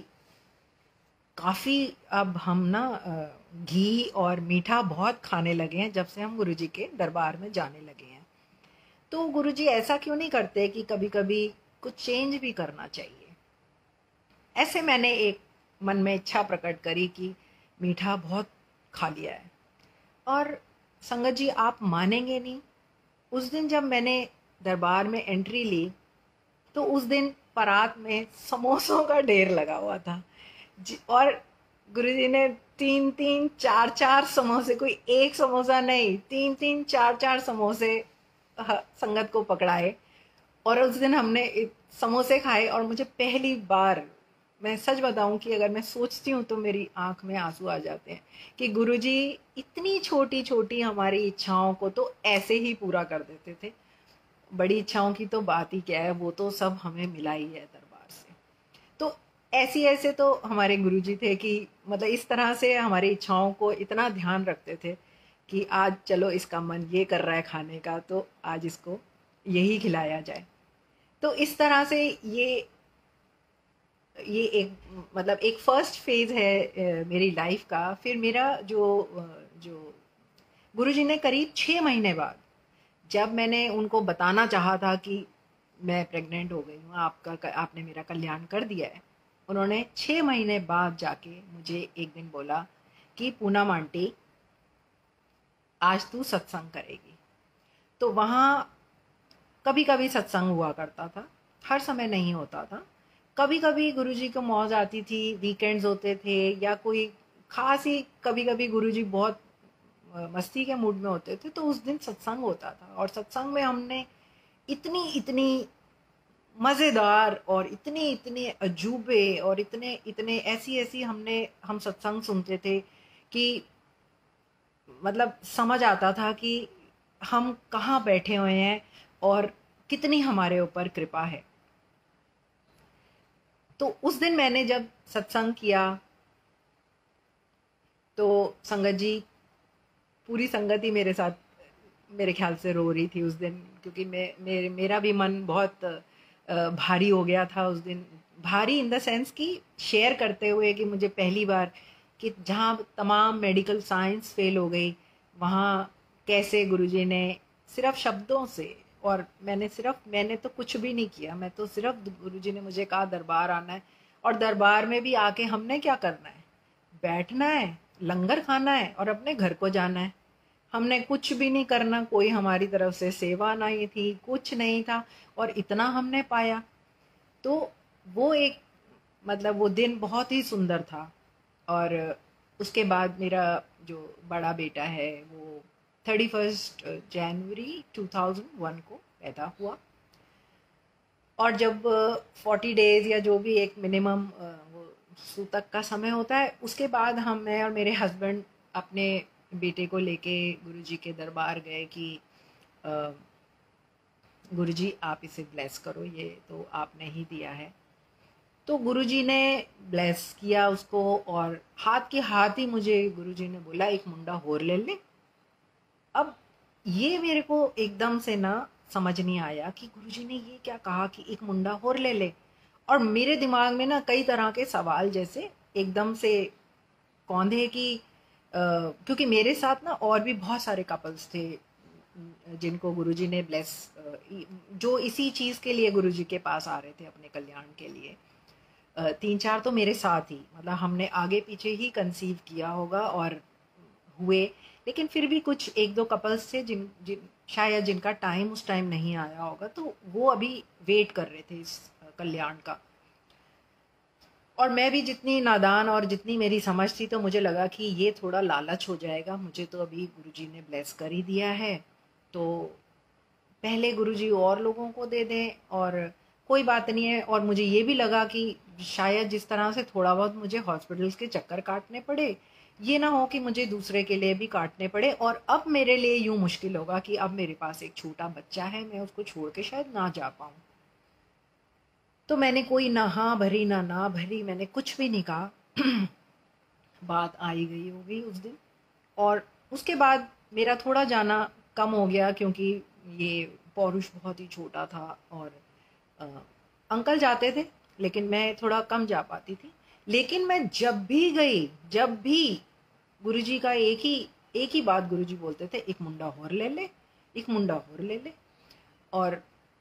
Speaker 1: काफ़ी अब हम ना घी और मीठा बहुत खाने लगे हैं जब से हम गुरुजी के दरबार में जाने लगे हैं। तो गुरुजी ऐसा क्यों नहीं करते कि कभी कभी कुछ चेंज भी करना चाहिए। ऐसे मैंने एक मन में इच्छा प्रकट करी कि मीठा बहुत खा लिया है। और संगत जी, आप मानेंगे नहीं, उस दिन जब मैंने दरबार में एंट्री ली तो उस दिन परात में समोसों का ढेर लगा हुआ था और गुरुजी ने 3 3 4 4 समोसे, कोई एक समोसा नहीं, 3 3 4 4 समोसे संगत को पकड़ाए। और उस दिन हमने समोसे खाए और मुझे पहली बार, मैं सच बताऊं कि अगर मैं सोचती हूँ तो मेरी आंख में आंसू आ जाते हैं कि गुरुजी इतनी छोटी छोटी हमारी इच्छाओं को तो ऐसे ही पूरा कर देते थे। बड़ी इच्छाओं की तो बात ही क्या है, वो तो सब हमें मिला ही है दरबार से। तो ऐसी ऐसे तो हमारे गुरुजी थे कि मतलब इस तरह से हमारी इच्छाओं को इतना ध्यान रखते थे कि आज चलो इसका मन ये कर रहा है खाने का, तो आज इसको यही खिलाया जाए। तो इस तरह से ये एक मतलब एक फर्स्ट फेज है मेरी लाइफ का। फिर मेरा जो गुरुजी ने करीब 6 महीने बाद, जब मैंने उनको बताना चाहा था कि मैं प्रेग्नेंट हो गई हूँ, आपका आपने मेरा कल्याण कर दिया है, उन्होंने 6 महीने बाद जाके मुझे एक दिन बोला कि पूनम आंटी आज तू सत्संग करेगी। तो वहाँ कभी कभी सत्संग हुआ करता था, हर समय नहीं होता था। कभी कभी गुरुजी को मौज आती थी, वीकेंड्स होते थे या कोई खास ही, कभी कभी गुरुजी बहुत मस्ती के मूड में होते थे तो उस दिन सत्संग होता था। और सत्संग में हमने इतनी इतनी मज़ेदार और इतने इतने अजूबे और इतने इतने ऐसी ऐसी हम सत्संग सुनते थे कि मतलब समझ आता था कि हम कहाँ बैठे हुए हैं और कितनी हमारे ऊपर कृपा है। तो उस दिन मैंने जब सत्संग किया तो संगत जी, पूरी संगत ही मेरे साथ मेरे ख्याल से रो रही थी उस दिन, क्योंकि मेरा भी मन बहुत भारी हो गया था उस दिन। भारी इन द सेंस कि शेयर करते हुए कि मुझे पहली बार कि जहाँ तमाम मेडिकल साइंस फेल हो गई, वहाँ कैसे गुरुजी ने सिर्फ शब्दों से, और मैंने तो कुछ भी नहीं किया, मैं तो सिर्फ गुरुजी ने मुझे कहा दरबार आना है, और दरबार में भी आके हमने क्या करना है, बैठना है, लंगर खाना है और अपने घर को जाना है। हमने कुछ भी नहीं करना, कोई हमारी तरफ से सेवा नहीं थी, कुछ नहीं था, और इतना हमने पाया। तो वो एक मतलब वो दिन बहुत ही सुंदर था। और उसके बाद मेरा जो बड़ा बेटा है वो 31 जनवरी 2001 को पैदा हुआ। और जब 40 डेज या जो भी एक मिनिमम वो सूतक का समय होता है, उसके बाद मैं और मेरे हस्बैंड अपने बेटे को लेके गुरुजी के दरबार गए कि अ, गुरुजी आप इसे ब्लेस करो, ये तो आपने ही दिया है। तो गुरुजी ने ब्लेस किया उसको, और हाथ के हाथ ही मुझे गुरुजी ने बोला एक मुंडा होर ले ले। अब ये मेरे को एकदम से ना समझ नहीं आया कि गुरुजी ने ये क्या कहा कि एक मुंडा होर ले ले। और मेरे दिमाग में ना कई तरह के सवाल जैसे एकदम से कौंधे कि क्योंकि मेरे साथ ना और भी बहुत सारे कपल्स थे जिनको गुरुजी ने ब्लेस, जो इसी चीज़ के लिए गुरुजी के पास आ रहे थे अपने कल्याण के लिए। 3-4 तो मेरे साथ ही, मतलब हमने आगे पीछे ही कंसीव किया होगा और हुए। लेकिन फिर भी कुछ एक दो कपल्स थे जिन जिन शायद जिनका टाइम उस टाइम नहीं आया होगा, तो वो अभी वेट कर रहे थे इस कल्याण का। और मैं भी जितनी नादान और जितनी मेरी समझ थी, तो मुझे लगा कि ये थोड़ा लालच हो जाएगा, मुझे तो अभी गुरुजी ने ब्लेस कर ही दिया है, तो पहले गुरुजी और लोगों को दे दें और कोई बात नहीं है। और मुझे ये भी लगा कि शायद जिस तरह से थोड़ा बहुत मुझे हॉस्पिटल्स के चक्कर काटने पड़े, ये ना हो कि मुझे दूसरे के लिए भी काटने पड़े। और अब मेरे लिए यूँ मुश्किल होगा कि अब मेरे पास एक छोटा बच्चा है, मैं उसको छोड़ के शायद ना जा पाऊँ। तो मैंने कोई ना हाँ भरी ना भरी, मैंने कुछ भी नहीं कहा। बात आई गई होगी उस दिन। और उसके बाद मेरा थोड़ा जाना कम हो गया, क्योंकि ये पौरुष बहुत ही छोटा था। और अ, अंकल जाते थे लेकिन मैं थोड़ा कम जा पाती थी। लेकिन मैं जब भी गई, जब भी गुरुजी का एक ही बात गुरुजी बोलते थे, एक मुंडा और ले ले, एक मुंडा और ले ले। और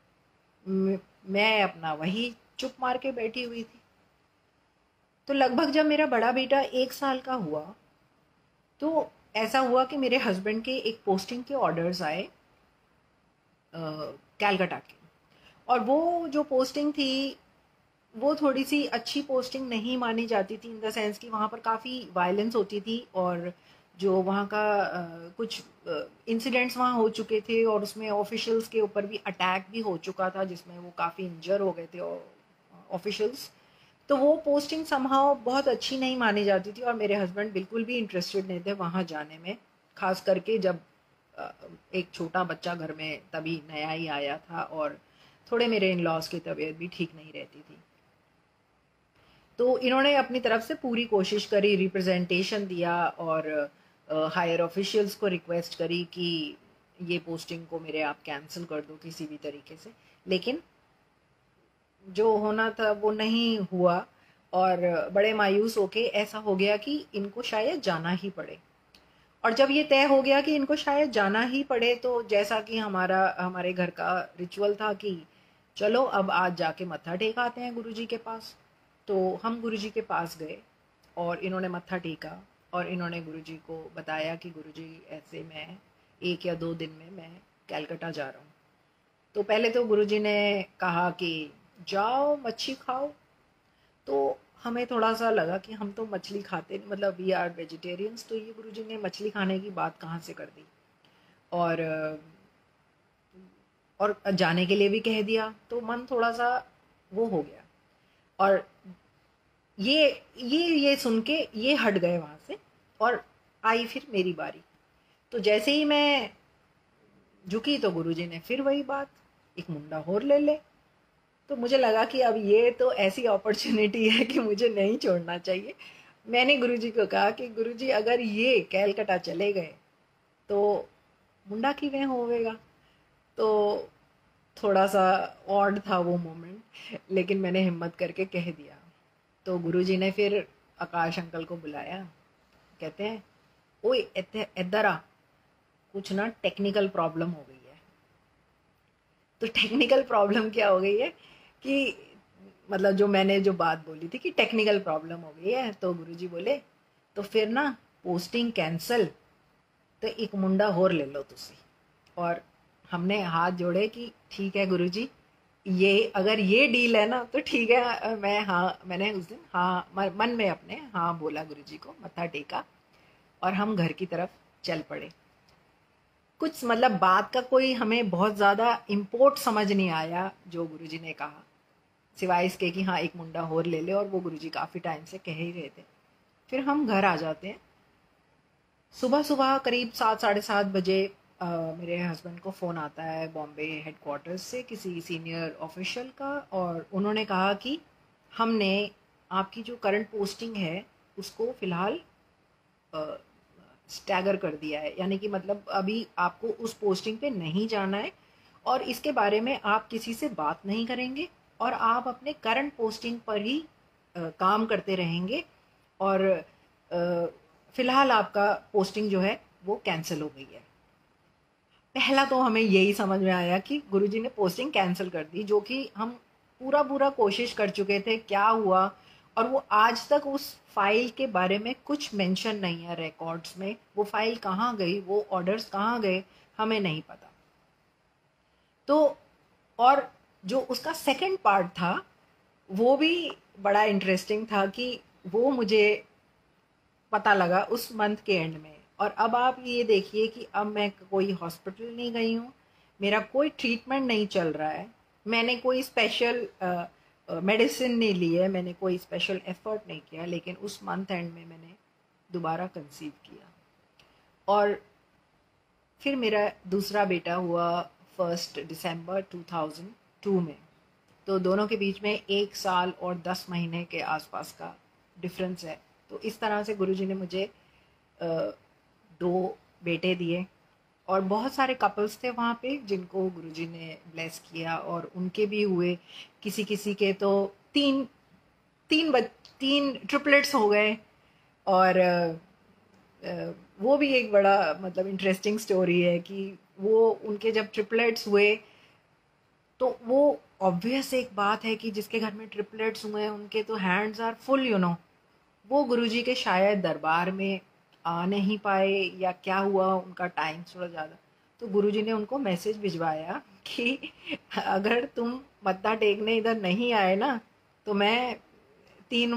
Speaker 1: मैं अपना वही चुप मार के बैठी हुई थी। तो लगभग जब मेरा बड़ा बेटा 1 साल का हुआ, तो ऐसा हुआ कि मेरे हस्बैंड के एक पोस्टिंग के ऑर्डर्स आए कैलकाटा के। और वो जो पोस्टिंग थी वो थोड़ी सी अच्छी पोस्टिंग नहीं मानी जाती थी, इन द सेंस कि वहाँ पर काफ़ी वायलेंस होती थी और जो वहाँ का कुछ इंसिडेंट्स वहाँ हो चुके थे और उसमें ऑफिशियल्स के ऊपर भी अटैक भी हो चुका था जिसमें वो काफ़ी इंजर हो गए थे ऑफिशियल्स। तो वो पोस्टिंग समहाउ बहुत अच्छी नहीं मानी जाती थी और मेरे हस्बैंड बिल्कुल भी इंटरेस्टेड नहीं थे वहाँ जाने में, खास करके जब अ, एक छोटा बच्चा घर में तभी नया ही आया था और थोड़े मेरे इन लॉज की तबीयत भी ठीक नहीं रहती थी। तो इन्होंने अपनी तरफ से पूरी कोशिश करी, रिप्रेजेंटेशन दिया और हायर ऑफिशियल्स को रिक्वेस्ट करी कि ये पोस्टिंग को मेरे आप कैंसिल कर दो किसी भी तरीके से, लेकिन जो होना था वो नहीं हुआ। और बड़े मायूस होके ऐसा हो गया कि इनको शायद जाना ही पड़े। और जब ये तय हो गया कि इनको शायद जाना ही पड़े, तो जैसा कि हमारे घर का रिचुअल था कि चलो अब आज जाके मत्था टेक आते हैं गुरुजी के पास। तो हम गुरुजी के पास गए और इन्होंने मत्था टेका और इन्होंने गुरुजी को बताया कि गुरुजी ऐसे मैं 1 या 2 दिन में मैं कलकत्ता जा रहा हूँ। तो पहले तो गुरुजी ने कहा कि जाओ मच्छी खाओ। तो हमें थोड़ा सा लगा कि हम तो मछली खाते नहीं, मतलब वी आर वेजिटेरियंस, तो ये गुरुजी ने मछली खाने की बात कहाँ से कर दी। और जाने के लिए भी कह दिया, तो मन थोड़ा सा वो हो गया। और ये ये सुन के ये हट गए वहाँ से और आई फिर मेरी बारी। तो जैसे ही मैं झुकी तो गुरुजी ने फिर वही बात, एक मुंडा और ले ले। तो मुझे लगा कि अब ये तो ऐसी अपॉर्चुनिटी है कि मुझे नहीं छोड़ना चाहिए। मैंने गुरुजी को कहा कि गुरुजी अगर ये कैलकटा चले गए तो मुंडा किवें होवेगा। तो थोड़ा सा ऑड था वो मोमेंट, लेकिन मैंने हिम्मत करके कह दिया। तो गुरुजी ने फिर आकाश अंकल को बुलाया, कहते हैं ओए इधर आ, कुछ ना टेक्निकल प्रॉब्लम हो गई है। तो टेक्निकल प्रॉब्लम क्या हो गई है कि मतलब जो मैंने जो बात बोली थी कि टेक्निकल प्रॉब्लम हो गई है, तो गुरुजी बोले तो फिर ना पोस्टिंग कैंसल, तो एक मुंडा और ले लो तुसी। और हमने हाथ जोड़े कि ठीक है गुरुजी, ये अगर ये डील है ना तो ठीक है। मैं हाँ, मैंने उस दिन हाँ मन में अपने हाँ बोला गुरुजी को, मत्था टेका और हम घर की तरफ चल पड़े। कुछ मतलब बात का कोई हमें बहुत ज़्यादा इम्पोर्ट समझ नहीं आया जो गुरुजी ने कहा, सिवाय इसके कि हाँ एक मुंडा और ले ले, और वो गुरुजी काफ़ी टाइम से कह ही रहे थे। फिर हम घर आ जाते हैं। सुबह सुबह करीब 7 साढ़े 7 बजे मेरे हस्बैंड को फ़ोन आता है बॉम्बे हेडक्वार्टर्स से किसी सीनियर ऑफिशियल का, और उन्होंने कहा कि हमने आपकी जो करंट पोस्टिंग है उसको फ़िलहाल स्टैगर कर दिया है, यानी कि मतलब अभी आपको उस पोस्टिंग पे नहीं जाना है और इसके बारे में आप किसी से बात नहीं करेंगे और आप अपने करंट पोस्टिंग पर ही काम करते रहेंगे। और फ़िलहाल आपका पोस्टिंग जो है वो कैंसिल हो गई है। पहला तो हमें यही समझ में आया कि गुरुजी ने पोस्टिंग कैंसिल कर दी, जो कि हम पूरा पूरा कोशिश कर चुके थे क्या हुआ। और वो आज तक उस फाइल के बारे में कुछ मेंशन नहीं है रिकॉर्ड्स में, वो फाइल कहाँ गई, वो ऑर्डर्स कहाँ गए, हमें नहीं पता। तो और जो उसका सेकंड पार्ट था वो भी बड़ा इंटरेस्टिंग था कि वो मुझे पता लगा उस मंथ के एंड में। और अब आप ये देखिए कि अब मैं कोई हॉस्पिटल नहीं गई हूँ, मेरा कोई ट्रीटमेंट नहीं चल रहा है, मैंने कोई स्पेशल मेडिसिन नहीं ली है, मैंने कोई स्पेशल एफर्ट नहीं किया, लेकिन उस मंथ एंड में मैंने दोबारा कंसीव किया। और फिर मेरा दूसरा बेटा हुआ 1 दिसंबर 2002 में। तो दोनों के बीच में 1 साल और 10 महीने के आसपास का डिफरेंस है। तो इस तरह से गुरुजी ने मुझे 2 बेटे दिए। और बहुत सारे कपल्स थे वहाँ पे जिनको गुरुजी ने ब्लेस किया और उनके भी हुए, किसी किसी के तो तीन तीन बच 3 ट्रिपलेट्स हो गए। और वो भी एक बड़ा मतलब इंटरेस्टिंग स्टोरी है कि वो उनके जब ट्रिपलेट्स हुए तो वो ऑब्वियस एक बात है कि जिसके घर में ट्रिपलेट्स हुए हैं उनके तो hands are full, you know. वो गुरुजी के शायद दरबार में आ नहीं पाए या क्या हुआ, उनका टाइम थोड़ा ज़्यादा। तो गुरुजी ने उनको मैसेज भिजवाया कि अगर तुम मत्था टेकने इधर नहीं आए ना तो मैं 3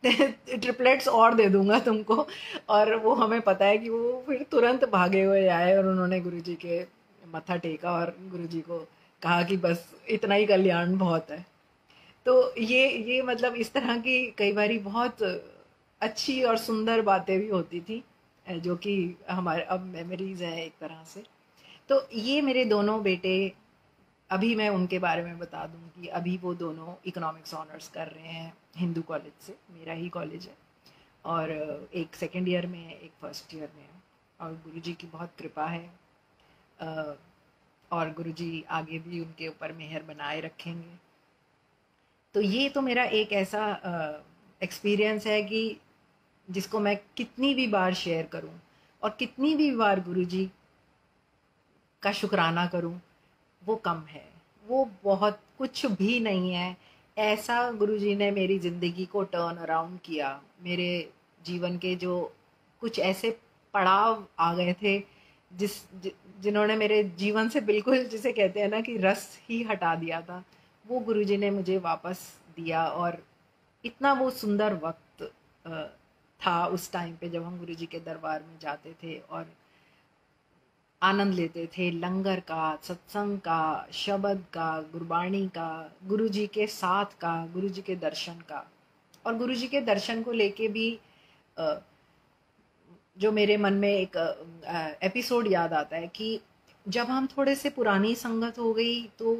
Speaker 1: ट्रिपलेट्स और दे दूंगा तुमको। और वो हमें पता है कि वो फिर तुरंत भागे हुए आए और उन्होंने गुरुजी के मत्था टेका और गुरुजी को कहा कि बस इतना ही कल्याण बहुत है। तो ये मतलब इस तरह की कई बारी बहुत अच्छी और सुंदर बातें भी होती थी, जो कि हमारे अब मेमोरीज हैं एक तरह से। तो ये मेरे दोनों बेटे, अभी मैं उनके बारे में बता दूं कि अभी वो दोनों इकोनॉमिक्स ऑनर्स कर रहे हैं हिंदू कॉलेज से, मेरा ही कॉलेज है। और एक सेकेंड ईयर में है, एक फर्स्ट ईयर में है। और गुरुजी की बहुत कृपा है, अ, और गुरुजी आगे भी उनके ऊपर मेहर बनाए रखेंगे। तो ये तो मेरा एक ऐसा एक्सपीरियंस है कि जिसको मैं कितनी भी बार शेयर करूं और कितनी भी बार गुरुजी का शुक्राना करूं वो कम है। वो बहुत कुछ भी नहीं है। ऐसा गुरुजी ने मेरी ज़िंदगी को टर्न अराउंड किया। मेरे जीवन के जो कुछ ऐसे पड़ाव आ गए थे जिन्होंने मेरे जीवन से बिल्कुल, जिसे कहते हैं ना कि रस ही हटा दिया था, वो गुरुजी ने मुझे वापस दिया। और इतना वो सुंदर वक्त था उस टाइम पे जब हम गुरुजी के दरबार में जाते थे और आनंद लेते थे लंगर का, सत्संग का, शब्द का, गुरबाणी का, गुरुजी के साथ का, गुरुजी के दर्शन का। और गुरुजी के दर्शन को लेके भी अ, जो मेरे मन में एक एपिसोड याद आता है कि जब हम थोड़े से पुरानी संगत हो गई तो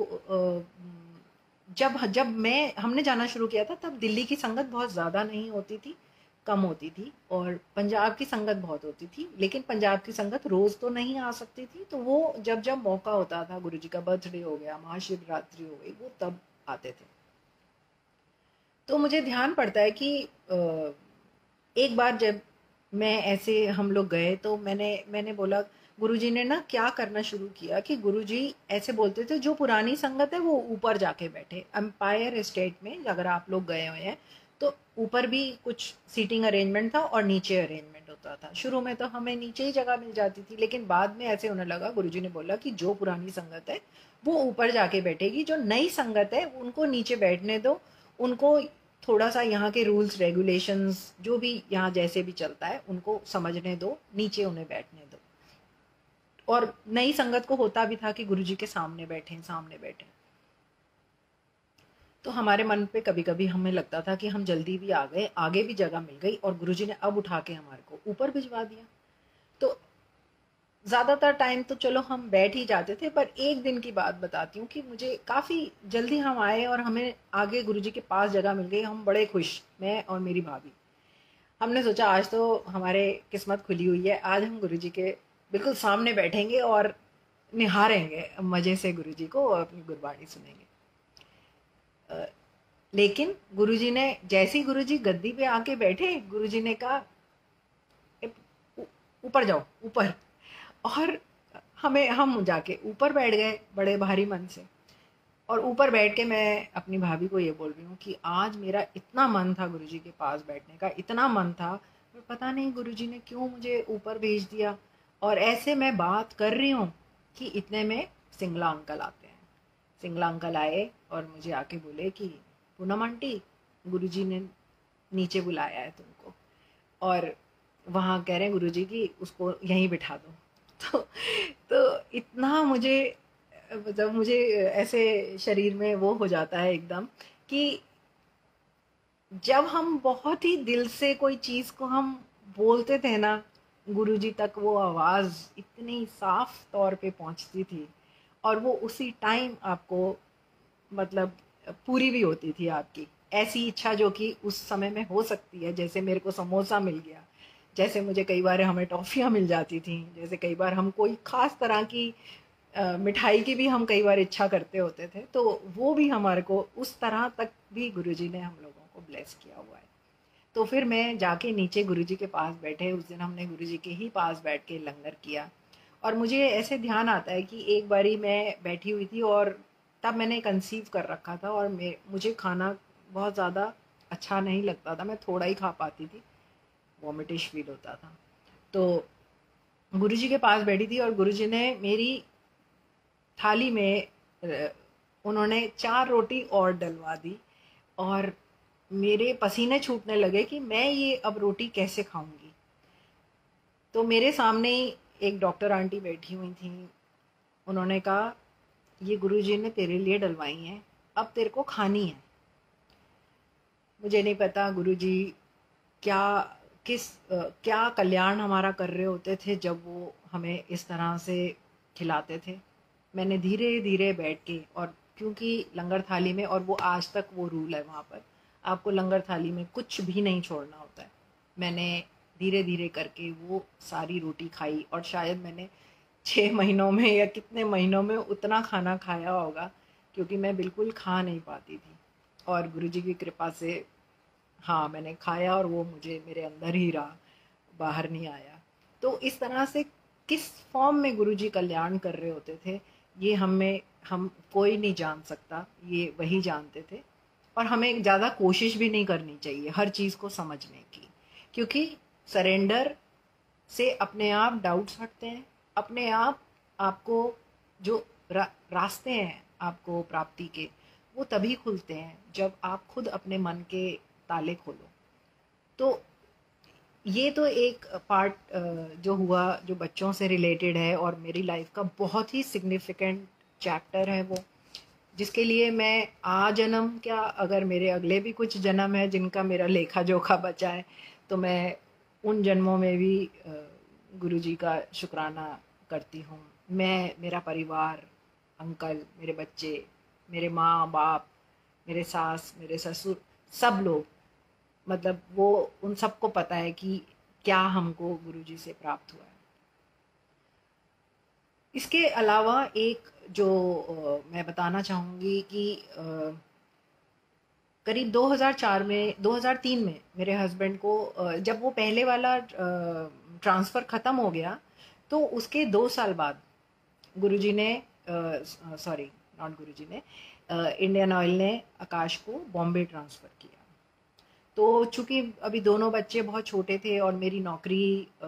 Speaker 1: जब जब मैं हमने जाना शुरू किया था तब दिल्ली की संगत बहुत ज़्यादा नहीं होती थी, कम होती थी। और पंजाब की संगत बहुत होती थी, लेकिन पंजाब की संगत रोज़ तो नहीं आ सकती थी। तो वो जब जब मौका होता था, गुरुजी का बर्थडे हो गया, महाशिवरात्रि हो गई, वो तब आते थे। तो मुझे ध्यान पड़ता है कि एक बार जब मैं ऐसे हम लोग गए तो मैंने बोला, गुरुजी ने ना क्या करना शुरू किया कि गुरुजी ऐसे बोलते थे जो पुरानी संगत है वो ऊपर जाके बैठे। एम्पायर एस्टेट में अगर आप लोग गए हुए हैं तो ऊपर भी कुछ सीटिंग अरेंजमेंट था और नीचे अरेंजमेंट होता था। शुरू में तो हमें नीचे ही जगह मिल जाती थी, लेकिन बाद में ऐसे होने लगा, गुरुजी ने बोला कि जो पुरानी संगत है वो ऊपर जाके बैठेगी, जो नई संगत है उनको नीचे बैठने दो। उनको थोड़ा सा यहाँ के रूल्स रेगुलेशंस जो भी यहाँ जैसे भी चलता है उनको समझने दो, नीचे उन्हें बैठने दो। और नई संगत को होता भी था कि गुरुजी के सामने बैठे, सामने बैठे। तो हमारे मन पे कभी कभी हमें लगता था कि हम जल्दी भी आ गए, आगे भी जगह मिल गई और गुरुजी ने अब उठा के हमारे को ऊपर भिजवा दिया। तो ज़्यादातर टाइम तो चलो हम बैठ ही जाते थे, पर एक दिन की बात बताती हूँ कि मुझे काफ़ी जल्दी हम आए और हमें आगे गुरुजी के पास जगह मिल गई। हम बड़े खुश, मैं और मेरी भाभी। हमने सोचा आज तो हमारे किस्मत खुली हुई है, आज हम गुरुजी के बिल्कुल सामने बैठेंगे और निहारेंगे मज़े से गुरुजी को और अपनी गुरबाणी सुनेंगे। लेकिन गुरुजी ने, जैसे ही गुरुजी गद्दी पे आके बैठे, गुरुजी ने कहा ऊपर जाओ, ऊपर। और हम जाके ऊपर बैठ गए बड़े भारी मन से। और ऊपर बैठ के मैं अपनी भाभी को ये बोल रही हूँ कि आज मेरा इतना मन था गुरुजी के पास बैठने का, इतना मन था, पर पता नहीं गुरुजी ने क्यों मुझे ऊपर भेज दिया। और ऐसे मैं बात कर रही हूँ कि इतने में सिंगला अंकल आते हैं। सिंगला अंकल आए और मुझे आके बोले कि पूनम आंटी, गुरुजी ने नीचे बुलाया है तुमको, और वहाँ कह रहे हैं गुरुजी की उसको यहीं बिठा दो। तो इतना मुझे, मतलब मुझे ऐसे शरीर में वो हो जाता है एकदम कि जब हम बहुत ही दिल से कोई चीज़ को हम बोलते थे ना, गुरुजी तक वो आवाज़ इतनी साफ तौर पे पहुंचती थी और वो उसी टाइम आपको, मतलब पूरी भी होती थी आपकी ऐसी इच्छा जो कि उस समय में हो सकती है। जैसे मेरे को समोसा मिल गया, जैसे मुझे कई बार हमें टॉफ़ियाँ मिल जाती थी, जैसे कई बार हम कोई ख़ास तरह की मिठाई की भी हम कई बार इच्छा करते होते थे, तो वो भी हमारे को उस तरह तक भी गुरुजी ने हम लोगों को ब्लेस किया हुआ है। तो फिर मैं जाके नीचे गुरुजी के पास बैठे, उस दिन हमने गुरुजी के ही पास बैठ के लंगर किया। और मुझे ऐसे ध्यान आता है कि एक बारी मैं बैठी हुई थी और तब मैंने कंसीव कर रखा था और मुझे खाना बहुत ज़्यादा अच्छा नहीं लगता था, मैं थोड़ा ही खा पाती थी, वॉमिटिश फील होता था। तो गुरुजी के पास बैठी थी और गुरुजी ने मेरी थाली में उन्होंने 4 रोटी और डलवा दी। और मेरे पसीने छूटने लगे कि मैं ये अब रोटी कैसे खाऊंगी। तो मेरे सामने ही एक डॉक्टर आंटी बैठी हुई थी। उन्होंने कहा, ये गुरुजी ने तेरे लिए डलवाई हैं, अब तेरे को खानी है। मुझे नहीं पता गुरुजी क्या क्या कल्याण हमारा कर रहे होते थे जब वो हमें इस तरह से खिलाते थे। मैंने धीरे धीरे बैठ के, और क्योंकि लंगर थाली में, और वो आज तक वो रूल है वहाँ पर, आपको लंगर थाली में कुछ भी नहीं छोड़ना होता है। मैंने धीरे धीरे करके वो सारी रोटी खाई, और शायद मैंने 6 महीनों में या कितने महीनों में उतना खाना खाया होगा, क्योंकि मैं बिल्कुल खा नहीं पाती थी। और गुरुजी की कृपा से हाँ, मैंने खाया, और वो मुझे मेरे अंदर ही रहा, बाहर नहीं आया। तो इस तरह से किस फॉर्म में गुरुजी कल्याण कर रहे होते थे, ये हम कोई नहीं जान सकता, ये वही जानते थे। और हमें ज़्यादा कोशिश भी नहीं करनी चाहिए हर चीज़ को समझने की, क्योंकि सरेंडर से अपने आप डाउट्स हटते हैं। अपने आप आपको जो रास्ते हैं आपको प्राप्ति के, वो तभी खुलते हैं जब आप खुद अपने मन के ताले खोलो। तो ये तो एक पार्ट जो हुआ, जो बच्चों से रिलेटेड है, और मेरी लाइफ का बहुत ही सिग्निफिकेंट चैप्टर है वो, जिसके लिए मैं जन्म क्या, अगर मेरे अगले भी कुछ जन्म है जिनका मेरा लेखा जोखा बचा है, तो मैं उन जन्मों में भी गुरुजी का शुक्राना करती हूँ। मैं, मेरा परिवार, अंकल, मेरे बच्चे, मेरे माँ बाप, मेरे सास, मेरे ससुर, सब लोग, मतलब वो, उन सबको पता है कि क्या हमको गुरुजी से प्राप्त हुआ है। इसके अलावा एक जो मैं बताना चाहूँगी कि करीब 2004 में, 2003 में मेरे हस्बैंड को जब वो पहले वाला ट्रांसफ़र ख़त्म हो गया, तो उसके 2 साल बाद गुरुजी ने, सॉरी, नॉट गुरुजी ने, इंडियन ऑयल ने आकाश को बॉम्बे ट्रांसफ़र किया। तो चूंकि अभी दोनों बच्चे बहुत छोटे थे, और मेरी नौकरी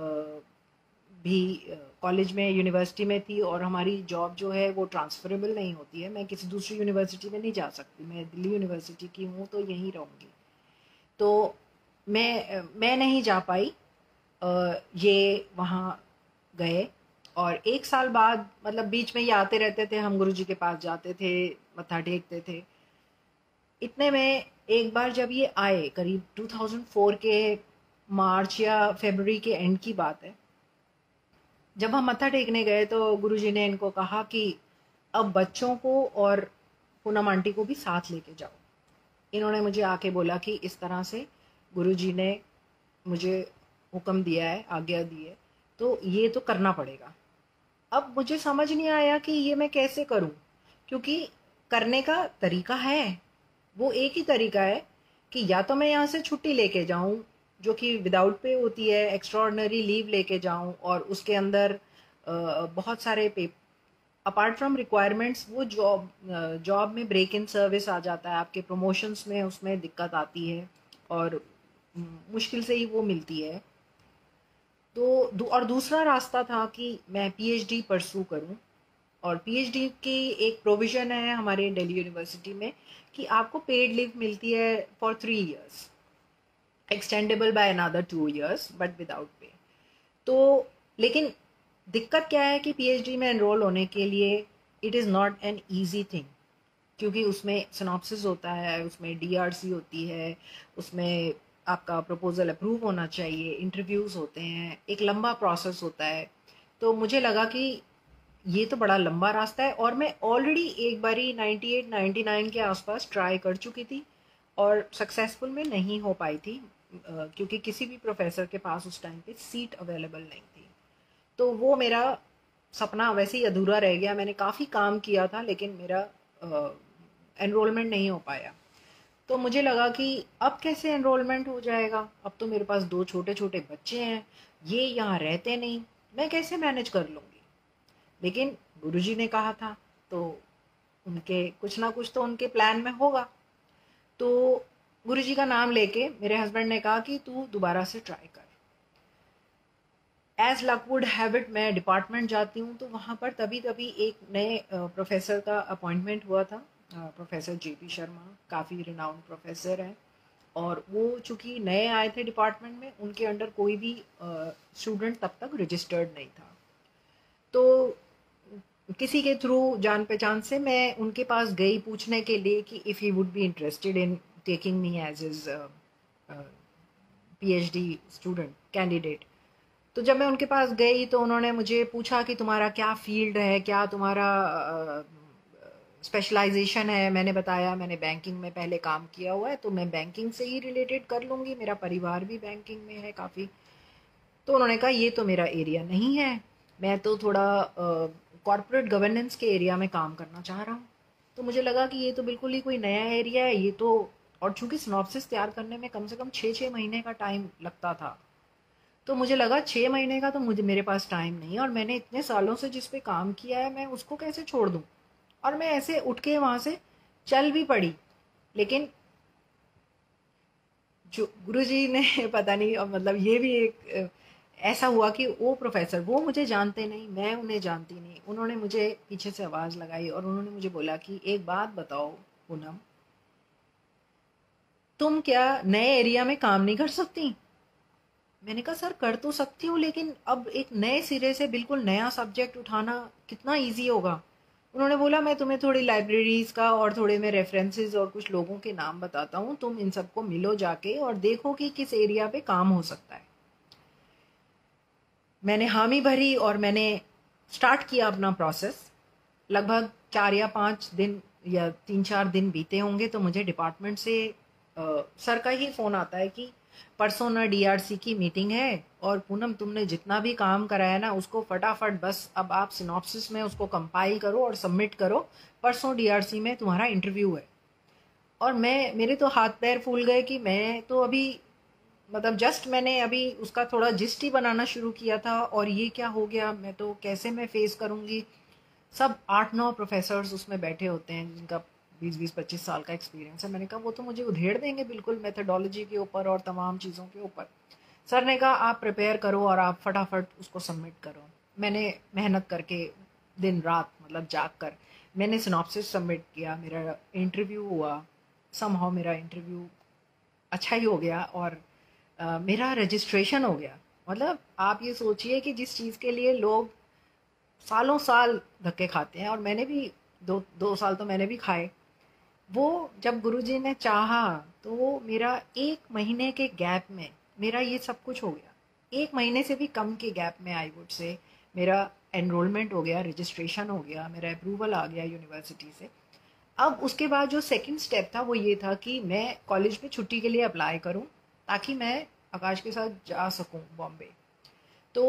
Speaker 1: भी कॉलेज में, यूनिवर्सिटी में थी, और हमारी जॉब जो है वो ट्रांसफरेबल नहीं होती है। मैं किसी दूसरी यूनिवर्सिटी में नहीं जा सकती, मैं दिल्ली यूनिवर्सिटी की हूँ तो यहीं रहूँगी। तो मैं नहीं जा पाई। ये वहाँ गए, और 1 साल बाद, मतलब बीच में ये आते रहते थे, हम गुरुजी के पास जाते थे, मत्था टेकते थे। इतने में एक बार जब ये आए, करीब 2004 के मार्च या फरवरी के एंड की बात है, जब हम मत्था टेकने गए तो गुरुजी ने इनको कहा कि अब बच्चों को और पूनम आंटी को भी साथ लेके जाओ। इन्होंने मुझे आके बोला कि इस तरह से गुरुजी ने मुझे हुक्म दिया है, आज्ञा दी है, तो ये तो करना पड़ेगा। अब मुझे समझ नहीं आया कि ये मैं कैसे करूं, क्योंकि करने का तरीका है, वो एक ही तरीका है कि या तो मैं यहाँ से छुट्टी लेके जाऊं, जो कि विदाउट पे होती है, एक्स्ट्रॉर्डनरी लीव लेके जाऊं, और उसके अंदर बहुत सारे पे, अपार्ट फ्रॉम रिक्वायरमेंट्स, वो जॉब में ब्रेक इन सर्विस आ जाता है, आपके प्रमोशंस में उसमें दिक्कत आती है, और मुश्किल से ही वो मिलती है। तो और दूसरा रास्ता था कि मैं पीएचडी परसू करूं, और पीएचडी की एक प्रोविज़न है हमारे दिल्ली यूनिवर्सिटी में कि आपको पेड लीव मिलती है for 3 years, extendable by another 2 years, but without pay. तो लेकिन दिक्कत क्या है कि पीएचडी में एनरोल होने के लिए it is not an easy thing, क्योंकि उसमें सिनॉप्सिस होता है, उसमें डीआरसी होती है, उसमें आपका प्रपोजल अप्रूव होना चाहिए, इंटरव्यूज़ होते हैं, एक लंबा प्रोसेस होता है। तो मुझे लगा कि ये तो बड़ा लंबा रास्ता है, और मैं ऑलरेडी एक बारी 98 99 के आसपास ट्राई कर चुकी थी, और सक्सेसफुल में नहीं हो पाई थी, क्योंकि किसी भी प्रोफेसर के पास उस टाइम पे सीट अवेलेबल नहीं थी। तो वो मेरा सपना वैसे ही अधूरा रह गया। मैंने काफ़ी काम किया था, लेकिन मेरा एनरोलमेंट नहीं हो पाया। तो मुझे लगा कि अब कैसे एनरोलमेंट हो जाएगा, अब तो मेरे पास 2 छोटे छोटे बच्चे हैं, ये यहाँ रहते नहीं, मैं कैसे मैनेज कर लूँगी। लेकिन गुरुजी ने कहा था, तो उनके कुछ ना कुछ तो उनके प्लान में होगा। तो गुरुजी का नाम लेके मेरे हस्बैंड ने कहा कि तू दोबारा से ट्राई कर। As luck would have it, मैं डिपार्टमेंट जाती हूँ, तो वहाँ पर तभी तभी एक नए प्रोफेसर का अपॉइंटमेंट हुआ था, प्रोफेसर जेपी शर्मा, काफ़ी रिनाउंड प्रोफेसर हैं, और वो चूँकि नए आए थे डिपार्टमेंट में, उनके अंडर कोई भी स्टूडेंट तब तक रजिस्टर्ड नहीं था। तो किसी के थ्रू जान पहचान से मैं उनके पास गई पूछने के लिए कि if he would be interested in taking me as his PhD student candidate. तो जब मैं उनके पास गई तो उन्होंने मुझे पूछा कि तुम्हारा क्या फील्ड है, क्या तुम्हारा स्पेशलाइजेशन है। मैंने बताया मैंने बैंकिंग में पहले काम किया हुआ है, तो मैं बैंकिंग से ही रिलेटेड कर लूँगी, मेरा परिवार भी बैंकिंग में है काफ़ी। तो उन्होंने कहा ये तो मेरा एरिया नहीं है, मैं तो थोड़ा कॉरपोरेट गवर्नेंस के एरिया में काम करना चाह रहा हूँ। तो मुझे लगा कि ये तो बिल्कुल ही कोई नया एरिया है ये तो। और चूंकि सिनॉप्सिस तैयार करने में कम से कम 6-6 महीने का टाइम लगता था, तो मुझे लगा 6 महीने का तो मुझे मेरे पास टाइम नहीं है, और मैंने इतने सालों से जिस पे काम किया है मैं उसको कैसे छोड़ दूँ। और मैं ऐसे उठ के वहाँ से चल भी पड़ी। लेकिन जो गुरुजी ने पता नहीं, और मतलब ये भी एक ऐसा हुआ कि वो प्रोफेसर, वो मुझे जानते नहीं, मैं उन्हें जानती नहीं, उन्होंने मुझे पीछे से आवाज़ लगाई और उन्होंने मुझे बोला कि एक बात बताओ पूनम, तुम क्या नए एरिया में काम नहीं कर सकती। मैंने कहा सर कर तो सकती हूँ, लेकिन अब एक नए सिरे से बिल्कुल नया सब्जेक्ट उठाना कितना इजी होगा। उन्होंने बोला मैं तुम्हें थोड़ी लाइब्रेरीज का और थोड़े में रेफरेंसेस और कुछ लोगों के नाम बताता हूँ, तुम इन सबको मिलो जाके और देखो कि किस एरिया पे काम हो सकता है। मैंने हामी भरी और मैंने स्टार्ट किया अपना प्रोसेस। लगभग 4 या 5 दिन या 3-4 दिन बीते होंगे तो मुझे डिपार्टमेंट से सर का ही फ़ोन आता है कि परसों ना डीआरसी की मीटिंग है, और पूनम तुमने जितना भी काम कराया ना उसको फटाफट बस अब आप सिनॉप्सिस में उसको कंपाइल करो और सबमिट करो, परसों डीआरसी में तुम्हारा इंटरव्यू है। और मेरे तो हाथ पैर फूल गए कि मैं तो अभी, मतलब जस्ट मैंने अभी उसका थोड़ा जिस्ट ही बनाना शुरू किया था और ये क्या हो गया, मैं तो कैसे मैं फेस करूँगी। सब 8-9 प्रोफेसर्स उसमें बैठे होते हैं जिनका 20-25 साल का एक्सपीरियंस है। मैंने कहा वो तो मुझे उधेड़ देंगे बिल्कुल मेथडोलॉजी के ऊपर और तमाम चीज़ों के ऊपर। सर ने कहा आप प्रिपेयर करो और आप फटाफट उसको सबमिट करो। मैंने मेहनत करके दिन रात मतलब जाग कर मैंने सिनॉप्सिस सबमिट किया, मेरा इंटरव्यू हुआ। समहाउ मेरा इंटरव्यू अच्छा ही हो गया और मेरा रजिस्ट्रेशन हो गया। मतलब आप ये सोचिए कि जिस चीज़ के लिए लोग सालों साल धक्के खाते हैं, और मैंने भी 2 साल तो मैंने भी खाए, वो जब गुरुजी ने चाहा तो वो मेरा 1 महीने के गैप में मेरा ये सब कुछ हो गया। 1 महीने से भी कम के गैप में आई वुड से मेरा एनरोलमेंट हो गया, रजिस्ट्रेशन हो गया, मेरा अप्रूवल आ गया यूनिवर्सिटी से। अब उसके बाद जो सेकंड स्टेप था वो ये था कि मैं कॉलेज में छुट्टी के लिए अप्लाई करूं ताकि मैं आकाश के साथ जा सकूं बॉम्बे। तो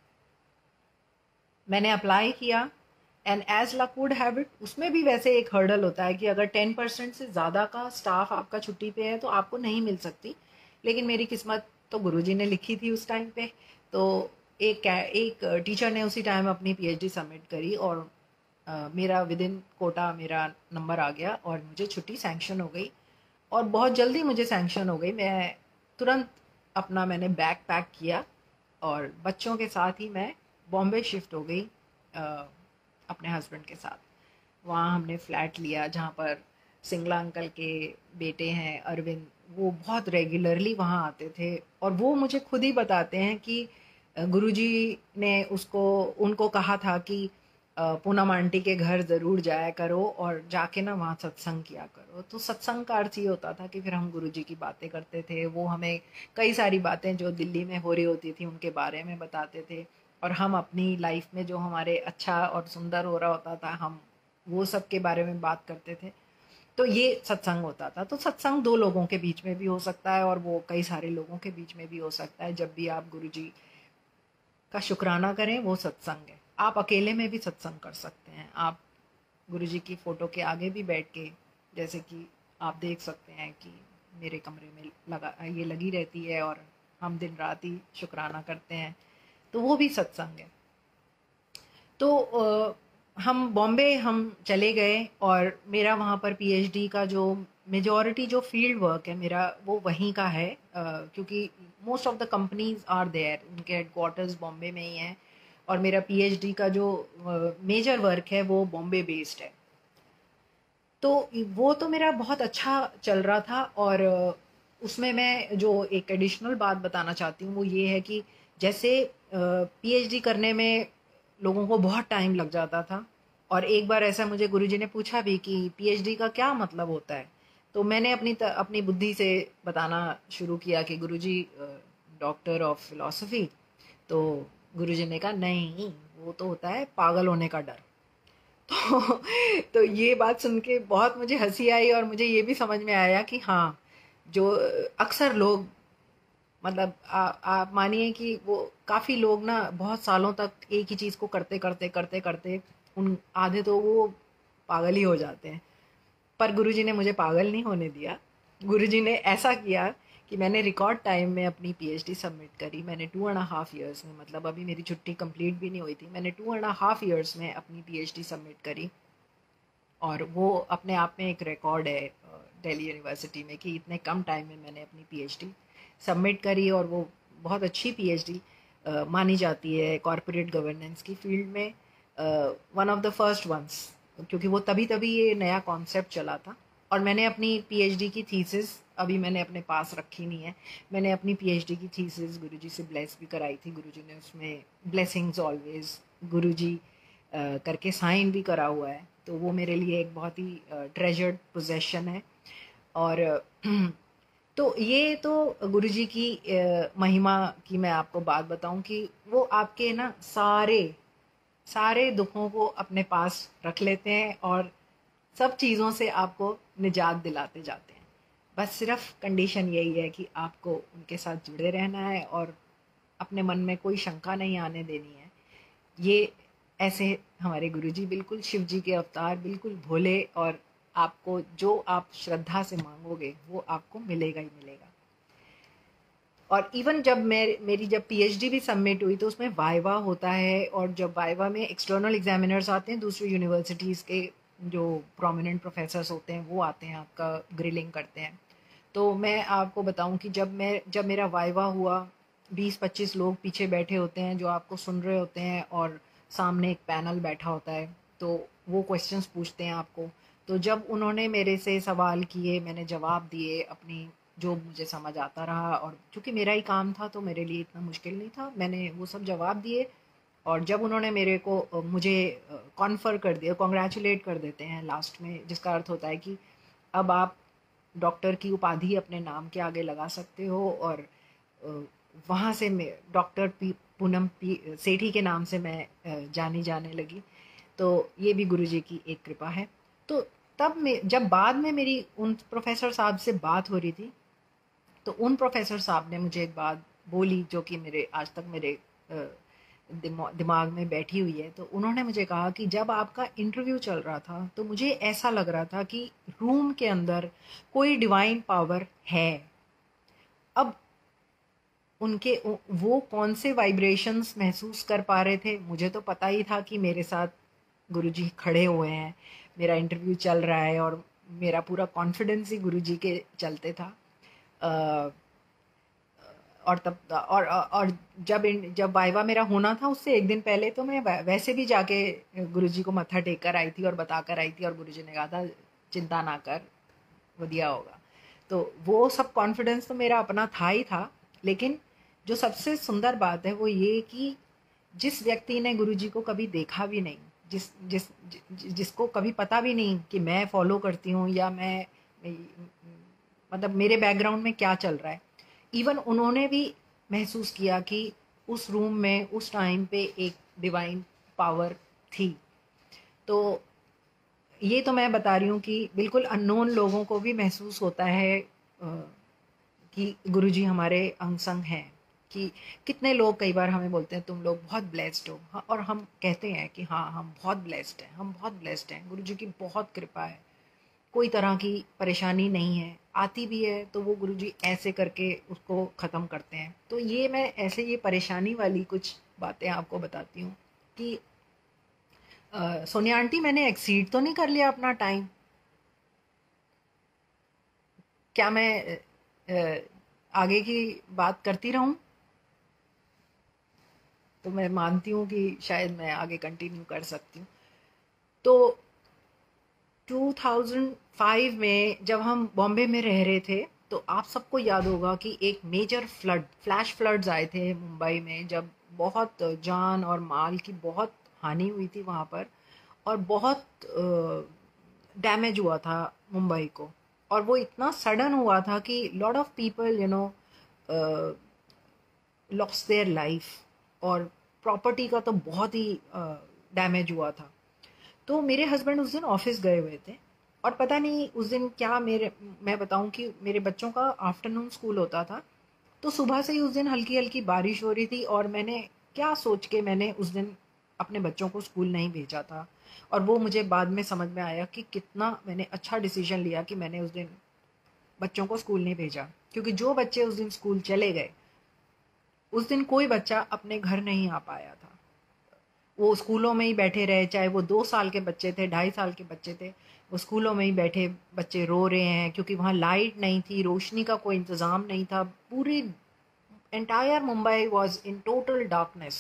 Speaker 1: मैंने अप्लाई किया and as luck would have it, उसमें भी वैसे एक हर्डल होता है कि अगर 10% से ज़्यादा का स्टाफ आपका छुट्टी पे है तो आपको नहीं मिल सकती। लेकिन मेरी किस्मत तो गुरुजी ने लिखी थी उस टाइम पे। तो एक टीचर ने उसी टाइम अपनी पीएचडी सबमिट करी और मेरा विद इन कोटा मेरा नंबर आ गया और मुझे छुट्टी सैंक्शन हो गई। और बहुत जल्दी मुझे सैंक्शन हो गई। मैं तुरंत अपना मैंने बैग पैक किया और बच्चों के साथ ही मैं बॉम्बे शिफ्ट हो गई अपने हस्बैंड के साथ। वहाँ हमने फ्लैट लिया जहाँ पर सिंगला अंकल के बेटे हैं अरविंद, वो बहुत रेगुलरली वहाँ आते थे और वो मुझे खुद ही बताते हैं कि गुरुजी ने उनको कहा था कि पूनम आंटी के घर ज़रूर जाया करो और जाके ना वहाँ सत्संग किया करो। तो सत्संग का अर्थ ये होता था कि फिर हम गुरुजी की बातें करते थे, वो हमें कई सारी बातें जो दिल्ली में हो रही होती थी उनके बारे में बताते थे, और हम अपनी लाइफ में जो हमारे अच्छा और सुंदर हो रहा होता था हम वो सब के बारे में बात करते थे। तो ये सत्संग होता था। तो सत्संग 2 लोगों के बीच में भी हो सकता है और वो कई सारे लोगों के बीच में भी हो सकता है। जब भी आप गुरुजी का शुक्राना करें वो सत्संग है। आप अकेले में भी सत्संग कर सकते हैं। आप गुरुजी की फ़ोटो के आगे भी बैठ के, जैसे कि आप देख सकते हैं कि मेरे कमरे में ये लगी रहती है और हम दिन रात ही शुक्राना करते हैं, तो वो भी सत्संग है। तो हम बॉम्बे हम चले गए और मेरा वहाँ पर पीएचडी का जो मेजॉरिटी जो फील्ड वर्क है मेरा वो वहीं का है, क्योंकि most of the companies are there, उनके हेडक्वार्टर्स बॉम्बे में ही हैं और मेरा पीएचडी का जो मेजर वर्क है वो बॉम्बे बेस्ड है। तो वो तो मेरा बहुत अच्छा चल रहा था। और उसमें मैं जो एक एडिशनल बात बताना चाहती हूँ वो ये है कि जैसे पीएचडी करने में लोगों को बहुत टाइम लग जाता था, और एक बार ऐसा मुझे गुरुजी ने पूछा भी कि पीएचडी का क्या मतलब होता है, तो मैंने अपनी बुद्धि से बताना शुरू किया कि गुरुजी डॉक्टर ऑफ फिलॉसफी। तो गुरुजी ने कहा नहीं, वो तो होता है पागल होने का डर। तो तो ये बात सुन के बहुत मुझे हंसी आई, और मुझे ये भी समझ में आया कि हाँ, जो अक्सर लोग, मतलब आप मानिए कि वो काफ़ी लोग ना बहुत सालों तक एक ही चीज़ को करते करते करते करते उन आधे तो वो पागल ही हो जाते हैं। पर गुरुजी ने मुझे पागल नहीं होने दिया। गुरुजी ने ऐसा किया कि मैंने रिकॉर्ड टाइम में अपनी पीएचडी सबमिट करी। मैंने 2.5 इयर्स में, मतलब अभी मेरी छुट्टी कंप्लीट भी नहीं हुई थी, मैंने 2.5 इयर्स में अपनी पीएचडी सबमिट करी। और वो अपने आप में एक रिकॉर्ड है दिल्ली यूनिवर्सिटी में कि इतने कम टाइम में मैंने अपनी पीएचडी सबमिट करी। और वो बहुत अच्छी पीएचडी मानी जाती है कॉरपोरेट गवर्नेंस की फील्ड में, one of the first ones, क्योंकि वो तभी तभी ये नया कॉन्सेप्ट चला था। और मैंने अपनी पीएचडी की थीसिस अभी मैंने अपने पास रखी नहीं है। मैंने अपनी पीएचडी की थीसिस गुरुजी से ब्लेस भी कराई थी। गुरुजी ने उसमें ब्लेसिंग्स ऑलवेज गुरुजी करके साइन भी करा हुआ है। तो वो मेरे लिए एक बहुत ही ट्रेजर्ड पोजेशन है। और तो ये तो गुरुजी की महिमा की मैं आपको बात बताऊं कि वो आपके ना सारे सारे दुखों को अपने पास रख लेते हैं और सब चीज़ों से आपको निजात दिलाते जाते हैं। बस सिर्फ कंडीशन यही है कि आपको उनके साथ जुड़े रहना है और अपने मन में कोई शंका नहीं आने देनी है। ये ऐसे हमारे गुरुजी बिल्कुल शिव जी के अवतार, बिल्कुल भोले, और आपको जो आप श्रद्धा से मांगोगे वो आपको मिलेगा ही मिलेगा। और इवन जब मेरी जब पीएचडी भी सबमिट हुई तो उसमें वाइवा होता है, और जब वाइवा में एक्सटर्नल एग्जामिनर्स आते हैं दूसरी यूनिवर्सिटीज़ के, जो प्रोमिनेंट प्रोफेसर्स होते हैं वो आते हैं, आपका ग्रिलिंग करते हैं। तो मैं आपको बताऊं कि जब मेरा वाइवा हुआ, 20-25 लोग पीछे बैठे होते हैं जो आपको सुन रहे होते हैं, और सामने एक पैनल बैठा होता है, तो वो क्वेश्चंस पूछते हैं आपको। तो जब उन्होंने मेरे से सवाल किए, मैंने जवाब दिए अपनी, जो मुझे समझ आता रहा, और चूँकि मेरा ही काम था तो मेरे लिए इतना मुश्किल नहीं था, मैंने वो सब जवाब दिए। और जब उन्होंने मेरे को मुझे कॉन्फर कर दिया, कॉन्ग्रेचुलेट कर देते हैं लास्ट में, जिसका अर्थ होता है कि अब आप डॉक्टर की उपाधि अपने नाम के आगे लगा सकते हो। और वहाँ से मैं डॉक्टर पूनम सेठी के नाम से मैं जानी जाने लगी। तो ये भी गुरुजी की एक कृपा है। तो तब मैं जब बाद में मेरी उन प्रोफेसर साहब से बात हो रही थी, तो उन प्रोफेसर साहब ने मुझे एक बात बोली जो कि मेरे आज तक मेरे दिमाग में बैठी हुई है। तो उन्होंने मुझे कहा कि जब आपका इंटरव्यू चल रहा था तो मुझे ऐसा लग रहा था कि रूम के अंदर कोई डिवाइन पावर है। अब उनके वो कौन से वाइब्रेशंस महसूस कर पा रहे थे, मुझे तो पता ही था कि मेरे साथ गुरुजी खड़े हुए हैं, मेरा इंटरव्यू चल रहा है, और मेरा पूरा कॉन्फिडेंस ही गुरुजी के चलते था। और तब और जब वाइवा मेरा होना था उससे एक दिन पहले तो मैं वैसे भी जाके गुरुजी को मत्था टेक कर आई थी और बता कर आई थी, और गुरुजी ने कहा था चिंता ना कर, बढ़िया होगा। तो वो सब कॉन्फिडेंस तो मेरा अपना था ही था। लेकिन जो सबसे सुंदर बात है वो ये कि जिस व्यक्ति ने गुरुजी को कभी देखा भी नहीं, जिस जिस जिसको कभी पता भी नहीं कि मैं फॉलो करती हूँ या मैं मतलब मेरे बैकग्राउंड में क्या चल रहा है, इवन उन्होंने भी महसूस किया कि उस रूम में उस टाइम पे एक डिवाइन पावर थी। तो ये तो मैं बता रही हूँ कि बिल्कुल अननोन लोगों को भी महसूस होता है कि गुरुजी हमारे अंग संग हैं। कि कितने लोग कई बार हमें बोलते हैं तुम लोग बहुत ब्लेस्ड हो, हाँ, और हम कहते हैं कि हाँ हम बहुत ब्लेस्ड हैं, हम बहुत ब्लेस्ड हैं, गुरुजी की बहुत कृपा है, कोई तरह की परेशानी नहीं है। आती भी है तो वो गुरुजी ऐसे करके उसको ख़त्म करते हैं। तो ये मैं ऐसे ये परेशानी वाली कुछ बातें आपको बताती हूँ कि सोनिया आंटी, मैंने एक्सीड तो नहीं कर लिया अपना टाइम? क्या मैं आगे की बात करती रहूं? तो मैं मानती हूँ कि शायद मैं आगे कंटिन्यू कर सकती हूँ। तो 2005 में जब हम बॉम्बे में रह रहे थे, तो आप सबको याद होगा कि एक मेजर फ्लैश फ्लड्स आए थे मुंबई में, जब बहुत जान और माल की बहुत हानि हुई थी वहाँ पर, और बहुत डैमेज हुआ था मुंबई को। और वो इतना सडन हुआ था कि lot of people lost their life, और प्रॉपर्टी का तो बहुत ही डैमेज हुआ था। तो मेरे हस्बैंड उस दिन ऑफिस गए हुए थे, और पता नहीं उस दिन क्या, मैं बताऊं कि मेरे बच्चों का आफ्टरनून स्कूल होता था, तो सुबह से ही उस दिन हल्की हल्की बारिश हो रही थी, और मैंने क्या सोच के मैंने उस दिन अपने बच्चों को स्कूल नहीं भेजा था। और वो मुझे बाद में समझ में आया कि कितना मैंने अच्छा डिसीजन लिया कि मैंने उस दिन बच्चों को स्कूल नहीं भेजा, क्योंकि जो बच्चे उस दिन स्कूल चले गए, उस दिन कोई बच्चा अपने घर नहीं आ पाया था। वो स्कूलों में ही बैठे रहे, चाहे वो 2 साल के बच्चे थे, 2.5 साल के बच्चे थे, वो स्कूलों में ही बैठे बच्चे रो रहे हैं, क्योंकि वहाँ लाइट नहीं थी, रोशनी का कोई इंतज़ाम नहीं था। पूरी entire Mumbai was in total darkness,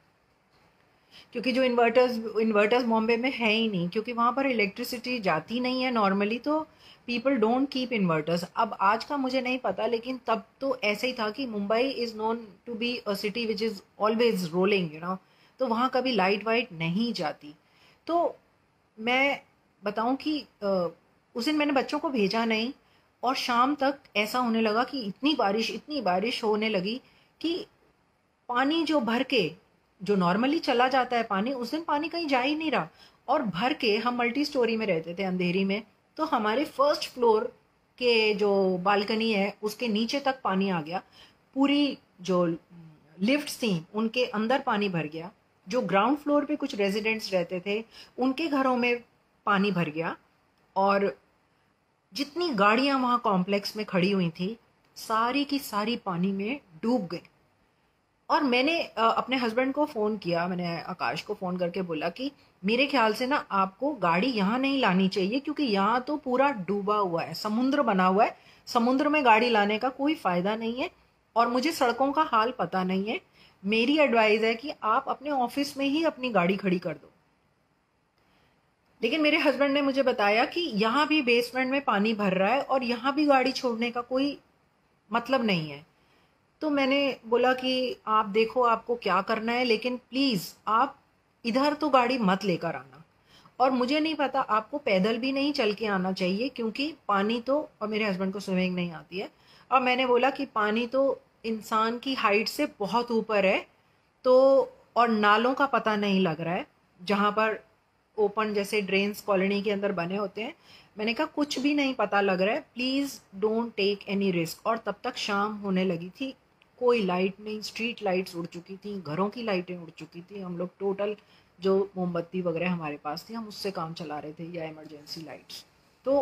Speaker 1: क्योंकि जो इन्वर्टर्स बॉम्बे में है ही नहीं, क्योंकि वहाँ पर इलेक्ट्रिसिटी जाती नहीं है नॉर्मली, तो पीपल डोंट कीप इन्वर्टर्स। अब आज का मुझे नहीं पता, लेकिन तब तो ऐसे ही था कि Mumbai is known to be a city which is always rolling, तो वहाँ कभी लाइट वाइट नहीं जाती। तो मैं बताऊँ कि उस दिन मैंने बच्चों को भेजा नहीं, और शाम तक ऐसा होने लगा कि इतनी बारिश होने लगी कि पानी जो भर के, जो नॉर्मली चला जाता है पानी, उस दिन पानी कहीं जा ही नहीं रहा। और भर के, हम मल्टी स्टोरी में रहते थे अंधेरी में, तो हमारे फर्स्ट फ्लोर के जो बालकनी है उसके नीचे तक पानी आ गया। पूरी जो लिफ्ट थी उनके अंदर पानी भर गया। जो ग्राउंड फ्लोर पे कुछ रेजिडेंट्स रहते थे उनके घरों में पानी भर गया। और जितनी गाड़ियां वहां कॉम्प्लेक्स में खड़ी हुई थी, सारी की सारी पानी में डूब गई। और मैंने अपने हस्बैंड को फ़ोन किया, मैंने आकाश को फ़ोन करके बोला कि मेरे ख्याल से ना आपको गाड़ी यहाँ नहीं लानी चाहिए, क्योंकि यहाँ तो पूरा डूबा हुआ है, समुद्र बना हुआ है, समुद्र में गाड़ी लाने का कोई फ़ायदा नहीं है, और मुझे सड़कों का हाल पता नहीं है। मेरी एडवाइस है कि आप अपने ऑफिस में ही अपनी गाड़ी खड़ी कर दो। लेकिन मेरे हस्बैंड ने मुझे बताया कि यहाँ भी बेसमेंट में पानी भर रहा है, और यहाँ भी गाड़ी छोड़ने का कोई मतलब नहीं है। तो मैंने बोला कि आप देखो आपको क्या करना है, लेकिन प्लीज़ आप इधर तो गाड़ी मत लेकर आना। और मुझे नहीं पता, आपको पैदल भी नहीं चल के आना चाहिए, क्योंकि पानी तो, और मेरे हस्बैंड को स्विमिंग नहीं आती है, और मैंने बोला कि पानी तो इंसान की हाइट से बहुत ऊपर है, तो और नालों का पता नहीं लग रहा है जहाँ पर ओपन जैसे ड्रेन्स कॉलोनी के अंदर बने होते हैं। मैंने कहा कुछ भी नहीं पता लग रहा है, please don't take any risk. और तब तक शाम होने लगी थी, कोई लाइट नहीं, स्ट्रीट लाइट्स उड़ चुकी थी, घरों की लाइटें उड़ चुकी थी। हम लोग टोटल जो मोमबत्ती वगैरह हमारे पास थी, हम उससे काम चला रहे थे, या इमरजेंसी लाइट्स। तो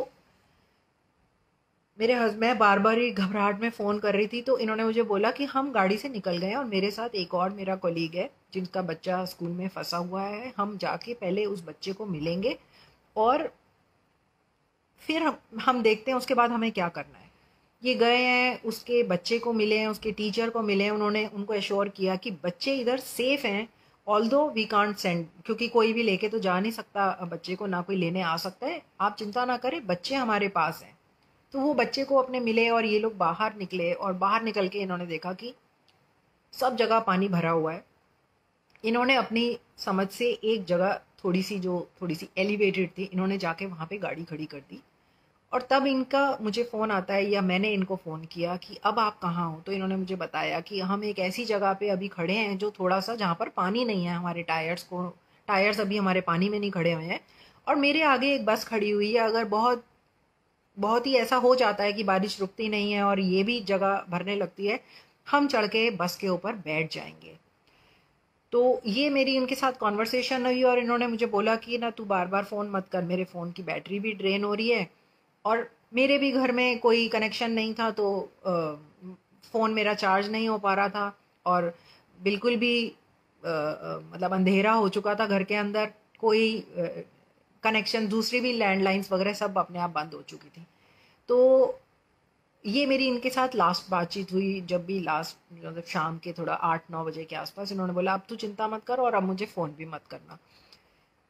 Speaker 1: मैं बार बार ही घबराहट में फ़ोन कर रही थी, तो इन्होंने मुझे बोला कि हम गाड़ी से निकल गए हैं, और मेरे साथ एक और मेरा कॉलीग है जिनका बच्चा स्कूल में फंसा हुआ है, हम जाके पहले उस बच्चे को मिलेंगे, और फिर हम देखते हैं उसके बाद हमें क्या करना है। ये गए हैं, उसके बच्चे को मिले हैं, उसके टीचर को मिले हैं, उन्होंने उनको एश्योर किया कि बच्चे इधर सेफ हैं, ऑल्दो वी कांट सेंड, क्योंकि कोई भी लेके तो जा नहीं सकता बच्चे को, ना कोई लेने आ सकता है, आप चिंता ना करें, बच्चे हमारे पास हैं। तो वो बच्चे को अपने मिले, और ये लोग बाहर निकले, और बाहर निकल के इन्होंने देखा कि सब जगह पानी भरा हुआ है। इन्होंने अपनी समझ से एक जगह, थोड़ी सी एलिवेटेड थी, इन्होंने जाके वहाँ पे गाड़ी खड़ी कर दी। और तब इनका मुझे फ़ोन आता है, या मैंने इनको फ़ोन किया कि अब आप कहाँ हो। तो इन्होंने मुझे बताया कि हम एक ऐसी जगह पे अभी खड़े हैं जो थोड़ा सा, जहाँ पर पानी नहीं है, हमारे टायर्स अभी हमारे पानी में नहीं खड़े हुए हैं, और मेरे आगे एक बस खड़ी हुई है। अगर बहुत बहुत ही ऐसा हो जाता है कि बारिश रुकती नहीं है और ये भी जगह भरने लगती है, हम चढ़ के बस के ऊपर बैठ जाएंगे। तो ये मेरी इनके साथ कॉन्वर्सेशन हुई, और इन्होंने मुझे बोला कि ना तू बार बार फ़ोन मत कर, मेरे फ़ोन की बैटरी भी ड्रेन हो रही है, और मेरे भी घर में कोई कनेक्शन नहीं था, तो फ़ोन मेरा चार्ज नहीं हो पा रहा था, और बिल्कुल भी मतलब अंधेरा हो चुका था घर के अंदर, कोई कनेक्शन, दूसरी भी लैंडलाइंस वगैरह सब अपने आप बंद हो चुकी थी। तो ये मेरी इनके साथ लास्ट बातचीत हुई, जब भी लास्ट मतलब शाम के थोड़ा 8-9 बजे के आसपास। इन्होंने बोला अब तू चिंता मत कर, और अब मुझे फ़ोन भी मत करना।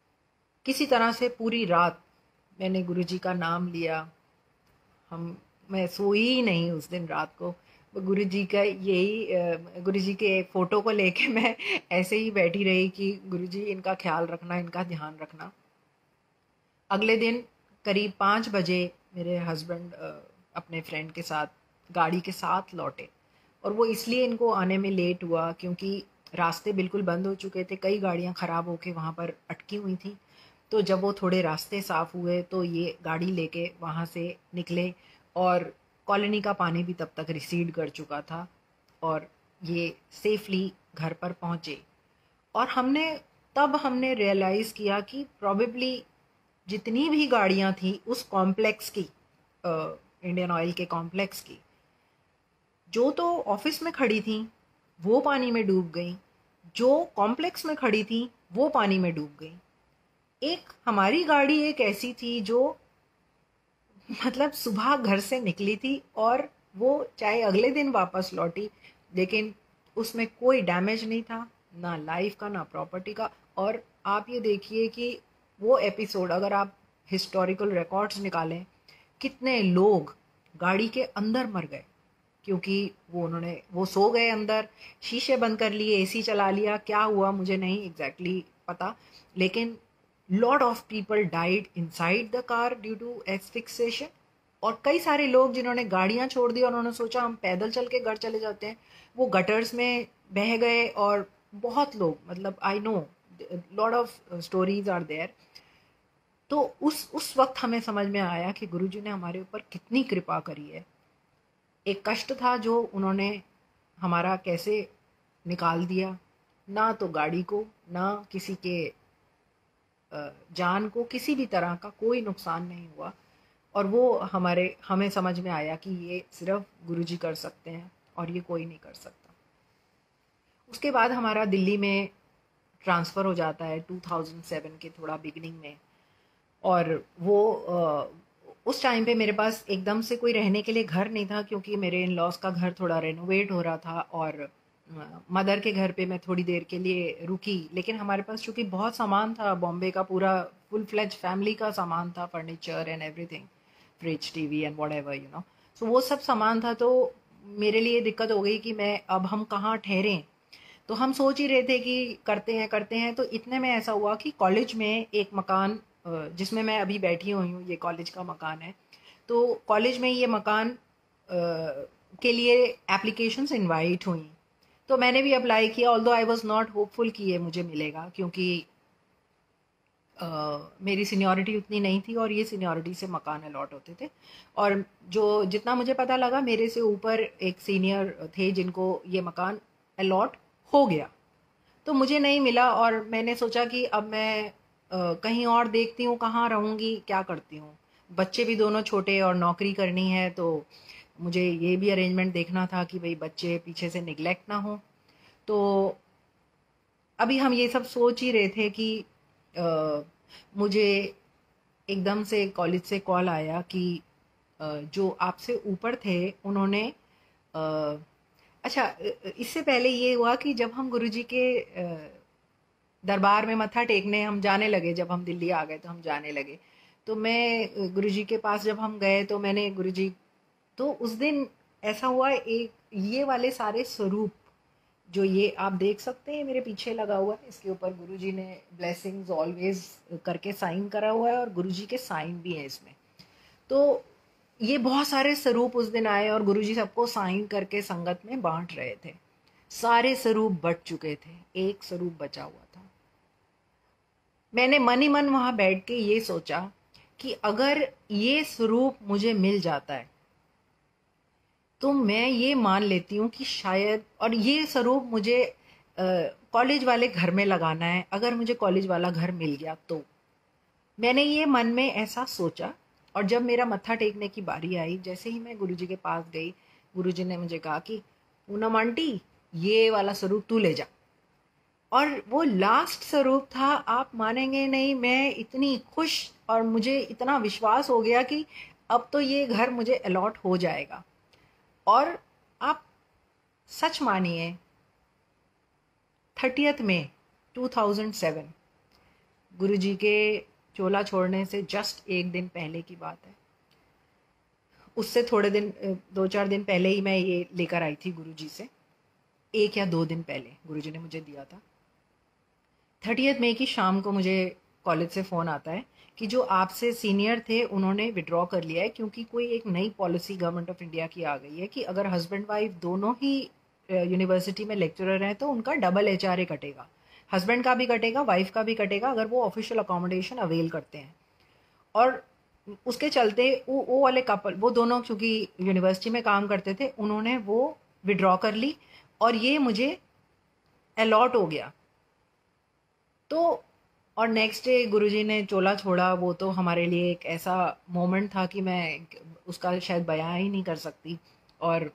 Speaker 1: किसी तरह से पूरी रात मैंने गुरुजी का नाम लिया। हम मैं सोई ही नहीं उस दिन रात को। गुरु जी का यही गुरु जी के फ़ोटो को लेके मैं ऐसे ही बैठी रही कि गुरु जी इनका ख्याल रखना, इनका ध्यान रखना। अगले दिन करीब 5 बजे मेरे हस्बैंड अपने फ्रेंड के साथ गाड़ी के साथ लौटे, और वो इसलिए इनको आने में लेट हुआ क्योंकि रास्ते बिल्कुल बंद हो चुके थे, कई गाड़ियां ख़राब होके वहाँ पर अटकी हुई थी। तो जब वो थोड़े रास्ते साफ़ हुए तो ये गाड़ी लेके वहाँ से निकले, और कॉलोनी का पानी भी तब तक रिसीड कर चुका था, और ये सेफली घर पर पहुँचे। और हमने रियलाइज़ किया कि प्रॉबेबली जितनी भी गाड़ियां थी उस कॉम्प्लेक्स की, इंडियन ऑयल के कॉम्प्लेक्स की, जो तो ऑफिस में खड़ी थी वो पानी में डूब गई, जो कॉम्प्लेक्स में खड़ी थी वो पानी में डूब गई। एक हमारी गाड़ी एक ऐसी थी जो मतलब सुबह घर से निकली थी, और वो चाहे अगले दिन वापस लौटी, लेकिन उसमें कोई डैमेज नहीं था, ना लाइफ का ना प्रॉपर्टी का। और आप ये देखिए कि वो एपिसोड अगर आप हिस्टोरिकल रिकॉर्ड्स निकालें, कितने लोग गाड़ी के अंदर मर गए क्योंकि वो सो गए अंदर, शीशे बंद कर लिए, एसी चला लिया, क्या हुआ मुझे नहीं एग्जैक्टली पता, लेकिन lot of people died inside the car due to asphyxiation. और कई सारे लोग जिन्होंने गाड़ियां छोड़ दी और उन्होंने सोचा हम पैदल चल के घर चले जाते हैं, वो गटर्स में बह गए। और बहुत लोग, मतलब I know lot of stories are there. तो उस वक्त हमें समझ में आया कि गुरुजी ने हमारे ऊपर कितनी कृपा करी है। एक कष्ट था जो उन्होंने हमारा कैसे निकाल दिया, ना तो गाड़ी को, ना किसी के जान को, किसी भी तरह का कोई नुकसान नहीं हुआ। और वो हमें समझ में आया कि ये सिर्फ गुरुजी कर सकते हैं और ये कोई नहीं कर सकता। उसके बाद हमारा दिल्ली में ट्रांसफ़र हो जाता है 2007 के थोड़ा बिगिनिंग में। और वो उस टाइम पे मेरे पास एकदम से कोई रहने के लिए घर नहीं था, क्योंकि मेरे इन लॉज का घर थोड़ा रेनोवेट हो रहा था, और मदर के घर पे मैं थोड़ी देर के लिए रुकी। लेकिन हमारे पास चूँकि बहुत सामान था, बॉम्बे का पूरा फुल फ्लेज फैमिली का सामान था, furniture and everything, fridge, TV and whatever you know, so वो सब सामान था। तो मेरे लिए दिक्कत हो गई कि मैं अब हम कहाँ ठहरें। तो हम सोच ही रहे थे कि करते हैं। तो इतने में ऐसा हुआ कि कॉलेज में एक मकान, जिसमें मैं अभी बैठी हुई हूँ, ये कॉलेज का मकान है। तो कॉलेज में ये मकान के लिए एप्लीकेशंस इनवाइट हुई। तो मैंने भी अप्लाई किया, although I was not hopeful कि ये मुझे मिलेगा, क्योंकि मेरी सीनियरिटी उतनी नहीं थी और ये सीनियरिटी से मकान अलॉट होते थे। और जो जितना मुझे पता लगा, मेरे से ऊपर एक सीनियर थे जिनको ये मकान अलॉट हो गया, तो मुझे नहीं मिला। और मैंने सोचा कि अब मैं कहीं और देखती हूँ, कहाँ रहूँगी, क्या करती हूँ। बच्चे भी दोनों छोटे और नौकरी करनी है, तो मुझे ये भी अरेंजमेंट देखना था कि भाई बच्चे पीछे से निगलेक्ट ना हो। तो अभी हम ये सब सोच ही रहे थे कि मुझे एकदम से कॉलेज से कॉल आया कि जो आपसे ऊपर थे उन्होंने अच्छा, इससे पहले ये हुआ कि जब हम गुरुजी के दरबार में मत्था टेकने हम जाने लगे, जब हम दिल्ली आ गए तो हम जाने लगे, तो मैं गुरुजी के पास जब हम गए तो मैंने गुरुजी, तो उस दिन ऐसा हुआ, एक ये वाले सारे स्वरूप जो ये आप देख सकते हैं मेरे पीछे लगा हुआ है, इसके ऊपर गुरुजी ने ब्लेसिंग्स ऑलवेज करके साइन करा हुआ है, और गुरुजी के साइन भी हैं इसमें। तो ये बहुत सारे स्वरूप उस दिन आए और गुरुजी सबको साइन करके संगत में बांट रहे थे। सारे स्वरूप बट चुके थे, एक स्वरूप बचा हुआ था। मैंने मन ही मन वहां बैठ के ये सोचा कि अगर ये स्वरूप मुझे मिल जाता है तो मैं ये मान लेती हूँ कि शायद, और ये स्वरूप मुझे कॉलेज वाले घर में लगाना है, अगर मुझे कॉलेज वाला घर मिल गया तो। मैंने ये मन में ऐसा सोचा, और जब मेरा मत्था टेकने की बारी आई, जैसे ही मैं गुरुजी के पास गई, गुरुजी ने मुझे कहा कि पूनम आंटी, ये वाला स्वरूप तू ले जा। और वो लास्ट स्वरूप था, आप मानेंगे नहीं, मैं इतनी खुश और मुझे इतना विश्वास हो गया कि अब तो ये घर मुझे अलॉट हो जाएगा। और आप सच मानिए, 30 मई 2007, गुरुजी के चोला छोड़ने से जस्ट एक दिन पहले की बात है, उससे थोड़े दिन 2-4 दिन पहले ही मैं ये लेकर आई थी गुरुजी से, 1 या 2 दिन पहले गुरुजी ने मुझे दिया था। 30 मई की शाम को मुझे कॉलेज से फ़ोन आता है कि जो आपसे सीनियर थे उन्होंने विड्रॉ कर लिया है, क्योंकि कोई एक नई पॉलिसी गवर्नमेंट ऑफ इंडिया की आ गई है कि अगर हस्बैंड वाइफ दोनों ही यूनिवर्सिटी में लेक्चरर हैं तो उनका डबल एचआरए कटेगा, हस्बैंड का भी कटेगा, वाइफ का भी कटेगा, अगर वो ऑफिशियल अकोमोडेशन अवेल करते हैं। और उसके चलते वो वाले कपल, वो दोनों क्योंकि यूनिवर्सिटी में काम करते थे, उन्होंने वो विड्रॉ कर ली और ये मुझे अलॉट हो गया। तो और नेक्स्ट डे गुरुजी ने चोला छोड़ा, वो तो हमारे लिए एक ऐसा मोमेंट था कि मैं उसका शायद बयां ही नहीं कर सकती। और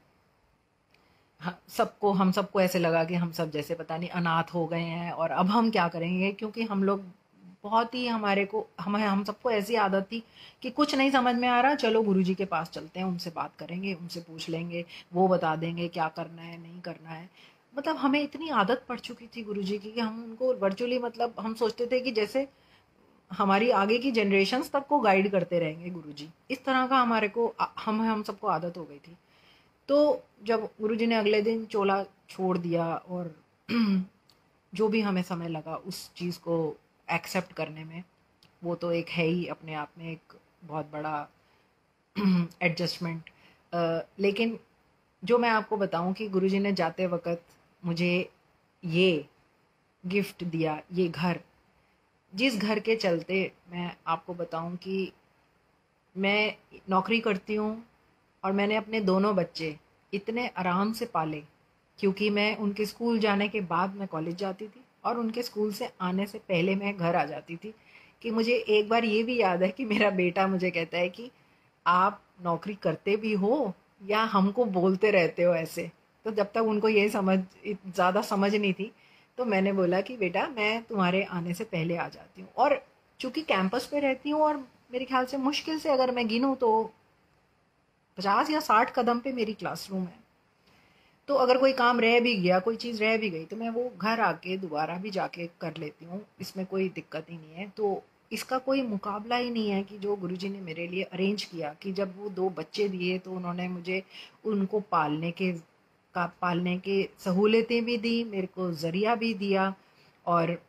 Speaker 1: हम सबको ऐसे लगा कि हम सब जैसे पता नहीं अनाथ हो गए हैं और अब हम क्या करेंगे, क्योंकि हम लोग बहुत ही, हमारे को हम सबको ऐसी आदत थी कि कुछ नहीं समझ में आ रहा, चलो गुरुजी के पास चलते हैं, उनसे बात करेंगे, उनसे पूछ लेंगे, वो बता देंगे क्या करना है नहीं करना है। मतलब हमें इतनी आदत पड़ चुकी थी गुरुजी की कि हम उनको वर्चुअली, मतलब हम सोचते थे कि जैसे हमारी आगे की जनरेशन्स तक को गाइड करते रहेंगे गुरुजी, इस तरह का हमारे को हम सबको आदत हो गई थी। तो जब गुरुजी ने अगले दिन चोला छोड़ दिया और जो भी हमें समय लगा उस चीज़ को एक्सेप्ट करने में, वो तो एक है ही अपने आप में एक बहुत बड़ा एडजस्टमेंट। लेकिन जो मैं आपको बताऊं कि गुरुजी ने जाते वक्त मुझे ये गिफ्ट दिया, ये घर, जिस घर के चलते मैं आपको बताऊं कि मैं नौकरी करती हूँ और मैंने अपने दोनों बच्चे इतने आराम से पाले, क्योंकि मैं उनके स्कूल जाने के बाद मैं कॉलेज जाती थी और उनके स्कूल से आने से पहले मैं घर आ जाती थी। कि मुझे एक बार ये भी याद है कि मेरा बेटा मुझे कहता है कि आप नौकरी करते भी हो या हमको बोलते रहते हो ऐसे। तो जब तक उनको ये ज़्यादा समझ नहीं थी, तो मैंने बोला कि बेटा मैं तुम्हारे आने से पहले आ जाती हूँ। और चूंकि कैंपस पे रहती हूँ और मेरे ख्याल से मुश्किल से अगर मैं गिनूँ तो 50 या 60 कदम पे मेरी क्लासरूम है। तो अगर कोई काम रह भी गया, कोई चीज़ रह भी गई, तो मैं वो घर आके दोबारा भी जाके कर लेती हूँ, इसमें कोई दिक्कत ही नहीं है। तो इसका कोई मुकाबला ही नहीं है कि जो गुरुजी ने मेरे लिए अरेंज किया, कि जब वो 2 बच्चे दिए तो उन्होंने मुझे उनको पालने के सहूलतें भी दी, मेरे को ज़रिया भी दिया। और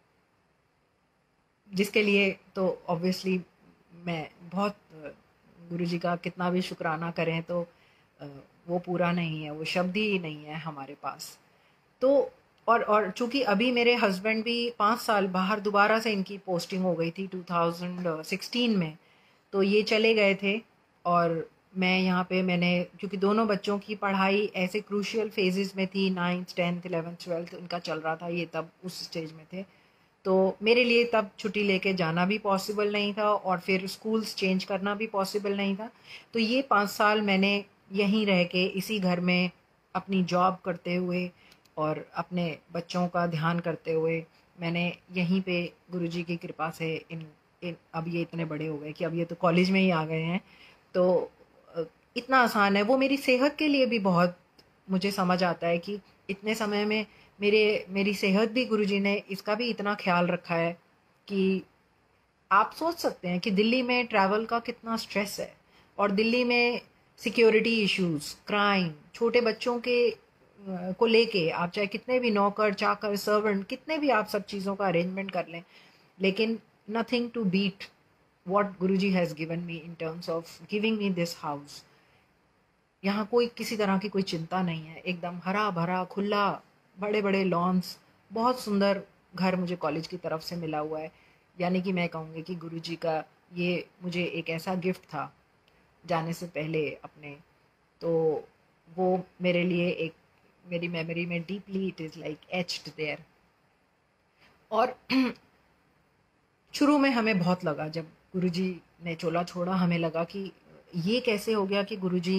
Speaker 1: जिसके लिए तो ऑब्वियसली मैं बहुत, गुरुजी का कितना भी शुक्राना करें तो अ, वो पूरा नहीं है, वो शब्द ही नहीं है हमारे पास। तो और चूंकि अभी मेरे हस्बैंड भी 5 साल बाहर, दोबारा से इनकी पोस्टिंग हो गई थी 2016 में, तो ये चले गए थे। और मैं यहाँ पे, मैंने क्योंकि दोनों बच्चों की पढ़ाई ऐसे क्रूशियल फेजेस में थी, 9th 10th 11th 12th इनका चल रहा था, ये तब उस स्टेज में थे। तो मेरे लिए तब छुट्टी लेके जाना भी पॉसिबल नहीं था और फिर स्कूल्स चेंज करना भी पॉसिबल नहीं था। तो ये 5 साल मैंने यहीं रह के इसी घर में अपनी जॉब करते हुए और अपने बच्चों का ध्यान करते हुए, मैंने यहीं पे गुरुजी की कृपा से अब ये इतने बड़े हो गए कि अब ये तो कॉलेज में ही आ गए हैं। तो अ, इतना आसान है। वो मेरी सेहत के लिए भी बहुत, मुझे समझ आता है कि इतने समय में मेरी सेहत भी गुरुजी ने इसका भी इतना ख्याल रखा है कि आप सोच सकते हैं कि दिल्ली में ट्रैवल का कितना स्ट्रेस है, और दिल्ली में सिक्योरिटी इश्यूज, क्राइम, छोटे बच्चों के को लेके आप चाहे कितने भी नौकर चाकर सर्वेंट, कितने भी आप सब चीज़ों का अरेंजमेंट कर लें, लेकिन nothing to beat what Guruji has given me in terms of giving me this house. यहाँ कोई किसी तरह की कोई चिंता नहीं है, एकदम हरा भरा खुला, बड़े बड़े लॉन्स, बहुत सुंदर घर मुझे कॉलेज की तरफ से मिला हुआ है। यानी कि मैं कहूँगी कि गुरुजी का ये मुझे एक ऐसा गिफ्ट था जाने से पहले अपने, तो वो मेरे लिए एक, मेरी मेमोरी में deeply it is like etched there. और शुरू में हमें बहुत लगा, जब गुरुजी ने चोला छोड़ा, हमें लगा कि ये कैसे हो गया कि गुरुजी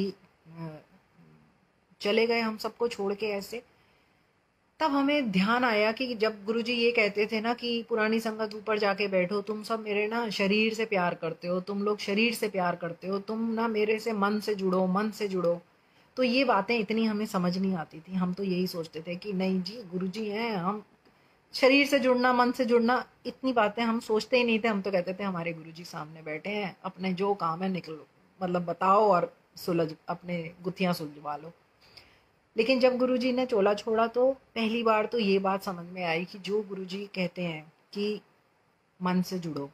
Speaker 1: चले गए हम सबको छोड़ के ऐसे। तब हमें ध्यान आया कि जब गुरुजी ये कहते थे ना कि पुरानी संगत ऊपर जाके बैठो, तुम सब मेरे ना शरीर से प्यार करते हो, तुम लोग शरीर से प्यार करते हो, तुम ना मेरे से मन से जुड़ो, मन से जुड़ो। तो ये बातें इतनी हमें समझ नहीं आती थी, हम तो यही सोचते थे कि नहीं जी गुरुजी हैं, हम शरीर से जुड़ना, मन से जुड़ना, इतनी बातें हम सोचते ही नहीं थे। हम तो कहते थे हमारे गुरुजी सामने बैठे हैं, अपने जो काम है निकलो, मतलब बताओ और सुलझ अपने गुत्थियाँ सुलझवा लो। लेकिन जब गुरुजी ने चोला छोड़ा तो पहली बार तो ये बात समझ में आई कि जो गुरुजी कहते हैं कि मन से जुड़ो,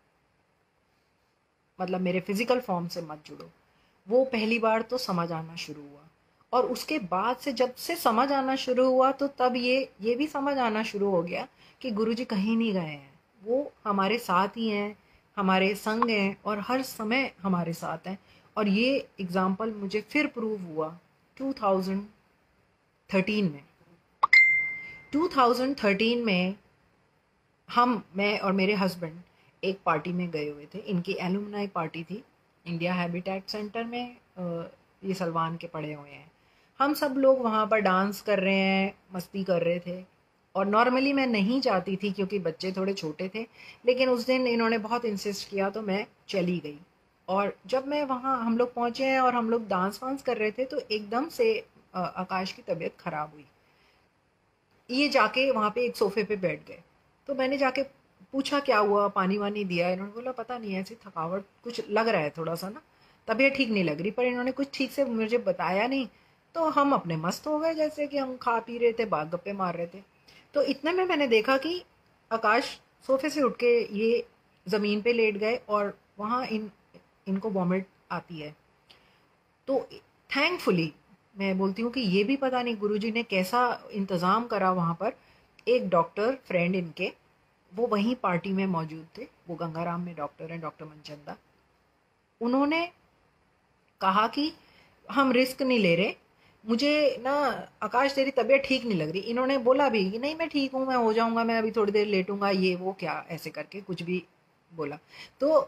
Speaker 1: मतलब मेरे फिजिकल फॉर्म से मत जुड़ो, वो पहली बार तो समझ आना शुरू हुआ। और उसके बाद से जब से समझ आना शुरू हुआ तो तब ये भी समझ आना शुरू हो गया कि गुरुजी कहीं नहीं गए हैं, वो हमारे साथ ही हैं, हमारे संग हैं और हर समय हमारे साथ हैं। और ये एग्जाम्पल मुझे फिर प्रूव हुआ 2013 में। 2013 में मैं और मेरे हस्बैंड एक पार्टी में गए हुए थे। इनकी एलुमनाई पार्टी थी इंडिया हैबिटेट सेंटर में। ये सलमान के पड़े हुए हैं। हम सब लोग वहाँ पर डांस कर रहे हैं, मस्ती कर रहे थे। और नॉर्मली मैं नहीं जाती थी क्योंकि बच्चे थोड़े छोटे थे, लेकिन उस दिन इन्होंने बहुत इंसिस्ट किया तो मैं चली गई। और जब मैं वहाँ, हम लोग पहुँचे हैं और हम लोग डांस वांस कर रहे थे तो एकदम से आकाश की तबीयत खराब हुई। ये जाके वहाँ पे एक सोफे पे बैठ गए। तो मैंने जाके पूछा क्या हुआ, पानी वानी दिया। इन्होंने बोला पता नहीं, ऐसी थकावट कुछ लग रहा है थोड़ा सा ना, तबीयत ठीक नहीं लग रही। पर इन्होंने कुछ ठीक से मुझे बताया नहीं। तो हम अपने मस्त हो गए, जैसे कि हम खा पी रहे थे, बात गप्पे मार रहे थे। तो इतने में मैंने देखा कि आकाश सोफे से उठ के ये ज़मीन पे लेट गए और वहाँ इनको वॉमिट आती है। तो थैंकफुली मैं बोलती हूँ कि ये भी पता नहीं गुरुजी ने कैसा इंतज़ाम करा वहाँ पर। एक डॉक्टर फ्रेंड इनके, वो वहीं पार्टी में मौजूद थे, वो गंगाराम में डॉक्टर हैं, डॉक्टर मनचंदा। उन्होंने कहा कि हम रिस्क नहीं ले रहे, मुझे ना आकाश तेरी तबीयत ठीक नहीं लग रही। इन्होंने बोला भी कि नहीं मैं ठीक हूँ, मैं हो जाऊँगा, मैं अभी थोड़ी देर लेटूंगा, ये वो क्या ऐसे करके कुछ भी बोला। तो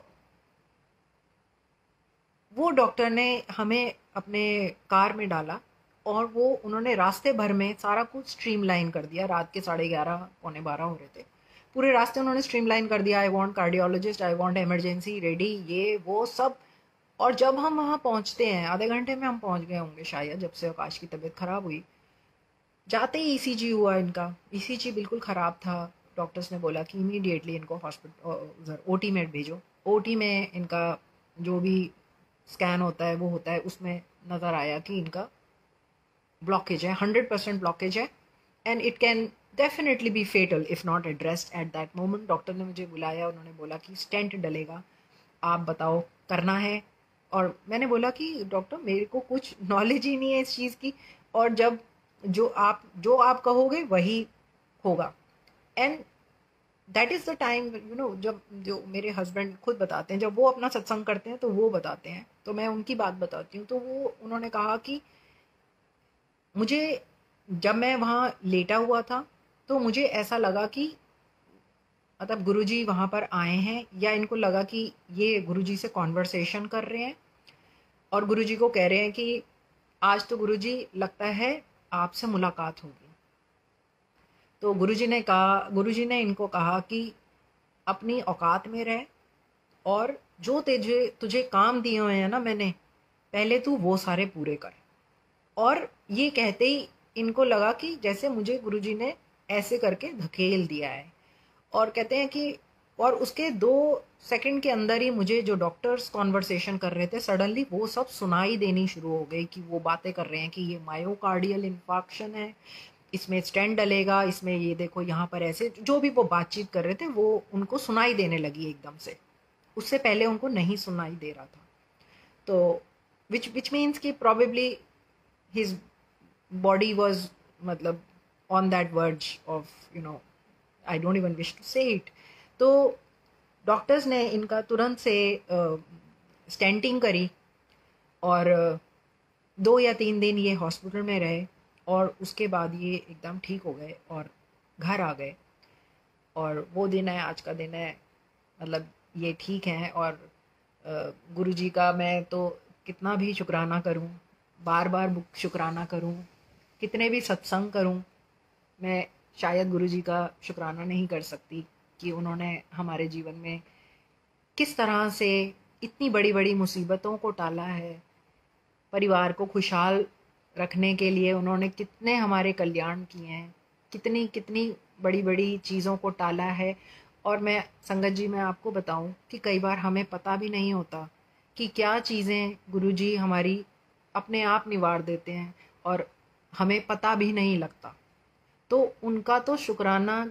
Speaker 1: वो डॉक्टर ने हमें अपने कार में डाला और वो उन्होंने रास्ते भर में सारा कुछ स्ट्रीमलाइन कर दिया। रात के 11:30 पौने 12 हो रहे थे। पूरे रास्ते उन्होंने स्ट्रीमलाइन कर दिया। I want cardiologist, I want emergency ready, ये वो सब। और जब हम वहाँ पहुँचते हैं, आधे घंटे में हम पहुँच गए होंगे शायद, जब से आकाश की तबीयत खराब हुई। जाते ही ईसीजी हुआ इनका। ईसीजी बिल्कुल ख़राब था। डॉक्टर्स ने बोला कि इमीडिएटली इनको हॉस्पिटल उधर ओटी में भेजो। ओटी में इनका जो भी स्कैन होता है वो होता है, उसमें नज़र आया कि इनका ब्लॉकेज है, 100% ब्लॉकेज है। And it can definitely be fatal if not addressed at that moment. Doctor ने मुझे बुलाया, उन्होंने बोला कि स्टेंट डलेगा, आप बताओ करना है। और मैंने बोला कि डॉक्टर मेरे को कुछ नॉलेज ही नहीं है इस चीज़ की, और जब जो आप कहोगे वही होगा। And that is the time, जब जो मेरे हस्बैंड खुद बताते हैं, जब वो अपना सत्संग करते हैं तो वो बताते हैं, तो मैं उनकी बात बताती हूँ। तो वो उन्होंने कहा कि मुझे, जब मैं वहाँ लेटा हुआ था तो मुझे ऐसा लगा कि मतलब गुरुजी वहाँ पर आए हैं, या इनको लगा कि ये गुरुजी से कॉन्वर्सेशन कर रहे हैं और गुरुजी को कह रहे हैं कि आज तो गुरुजी लगता है आपसे मुलाकात होगी। तो गुरुजी ने इनको कहा कि अपनी औकात में रह, और जो तुझे तुझे काम दिए हुए हैं ना मैंने, पहले तू वो सारे पूरे कर। और ये कहते ही इनको लगा कि जैसे मुझे गुरुजी ने ऐसे करके धकेल दिया है। और कहते हैं कि और उसके 2 सेकंड के अंदर ही मुझे जो डॉक्टर्स कॉन्वर्सेशन कर रहे थे, सडनली वो सब सुनाई देनी शुरू हो गई कि वो बातें कर रहे हैं कि ये मायोकार्डियल इन्फार्क्शन है, इसमें स्टेंट डलेगा, इसमें ये देखो यहाँ पर ऐसे, जो भी वो बातचीत कर रहे थे वो उनको सुनाई देने लगी एकदम से। उससे पहले उनको नहीं सुनाई दे रहा था। तो विच मीन्स कि प्रॉबेबली हिज बॉडी वॉज, मतलब on that verge of I don't even wish to say it. तो डॉक्टर्स ने इनका तुरंत से स्टेंटिंग करी और 2 या 3 दिन ये हॉस्पिटल में रहे, और उसके बाद ये एकदम ठीक हो गए और घर आ गए। और वो दिन है, आज का दिन है, मतलब ये ठीक हैं। और गुरुजी का मैं तो कितना भी शुक्राना करूं, बार बार शुक्राना करूं, कितने भी सत्संग करूं, मैं शायद गुरुजी का शुक्राना नहीं कर सकती कि उन्होंने हमारे जीवन में किस तरह से इतनी बड़ी बड़ी मुसीबतों को टाला है। परिवार को खुशहाल रखने के लिए उन्होंने कितने हमारे कल्याण किए हैं, कितनी कितनी बड़ी बड़ी चीज़ों को टाला है। और मैं संगत जी, मैं आपको बताऊं कि कई बार हमें पता भी नहीं होता कि क्या चीज़ें गुरुजी हमारी अपने आप निवार देते हैं और हमें पता भी नहीं लगता। तो उनका तो शुक्राना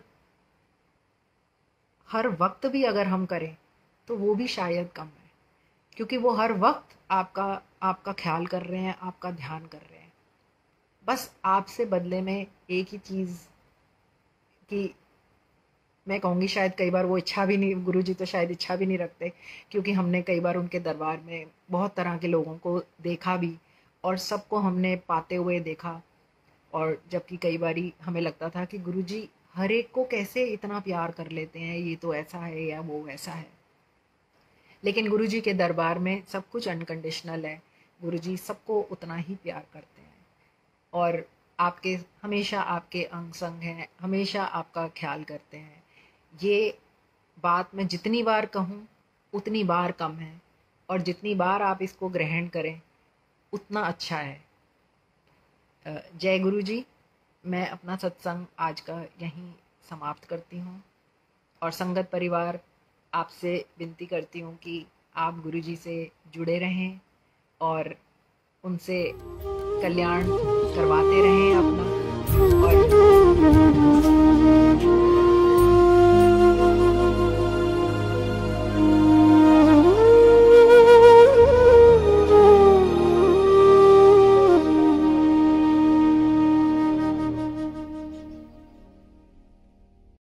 Speaker 1: हर वक्त भी अगर हम करें तो वो भी शायद कम है, क्योंकि वो हर वक्त आपका ख्याल कर रहे हैं, आपका ध्यान कर रहे हैं। बस आपसे बदले में एक ही चीज़ कि मैं कहूँगी शायद कई बार वो इच्छा भी नहीं, गुरुजी तो शायद इच्छा भी नहीं रखते, क्योंकि हमने कई बार उनके दरबार में बहुत तरह के लोगों को देखा भी और सबको हमने पाते हुए देखा। और जबकि कई बारी हमें लगता था कि गुरुजी हर एक को कैसे इतना प्यार कर लेते हैं, ये तो ऐसा है या वो वैसा है। लेकिन गुरुजी के दरबार में सब कुछ अनकंडीशनल है। गुरुजी सबको उतना ही प्यार करते हैं और आपके हमेशा आपके अंग संग हैं, हमेशा आपका ख्याल करते हैं। ये बात मैं जितनी बार कहूँ उतनी बार कम है, और जितनी बार आप इसको ग्रहण करें उतना अच्छा है। जय गुरु जी। मैं अपना सत्संग आज का यहीं समाप्त करती हूँ और संगत परिवार आपसे विनती करती हूँ कि आप गुरु जी से जुड़े रहें और उनसे कल्याण करवाते रहें अपना। और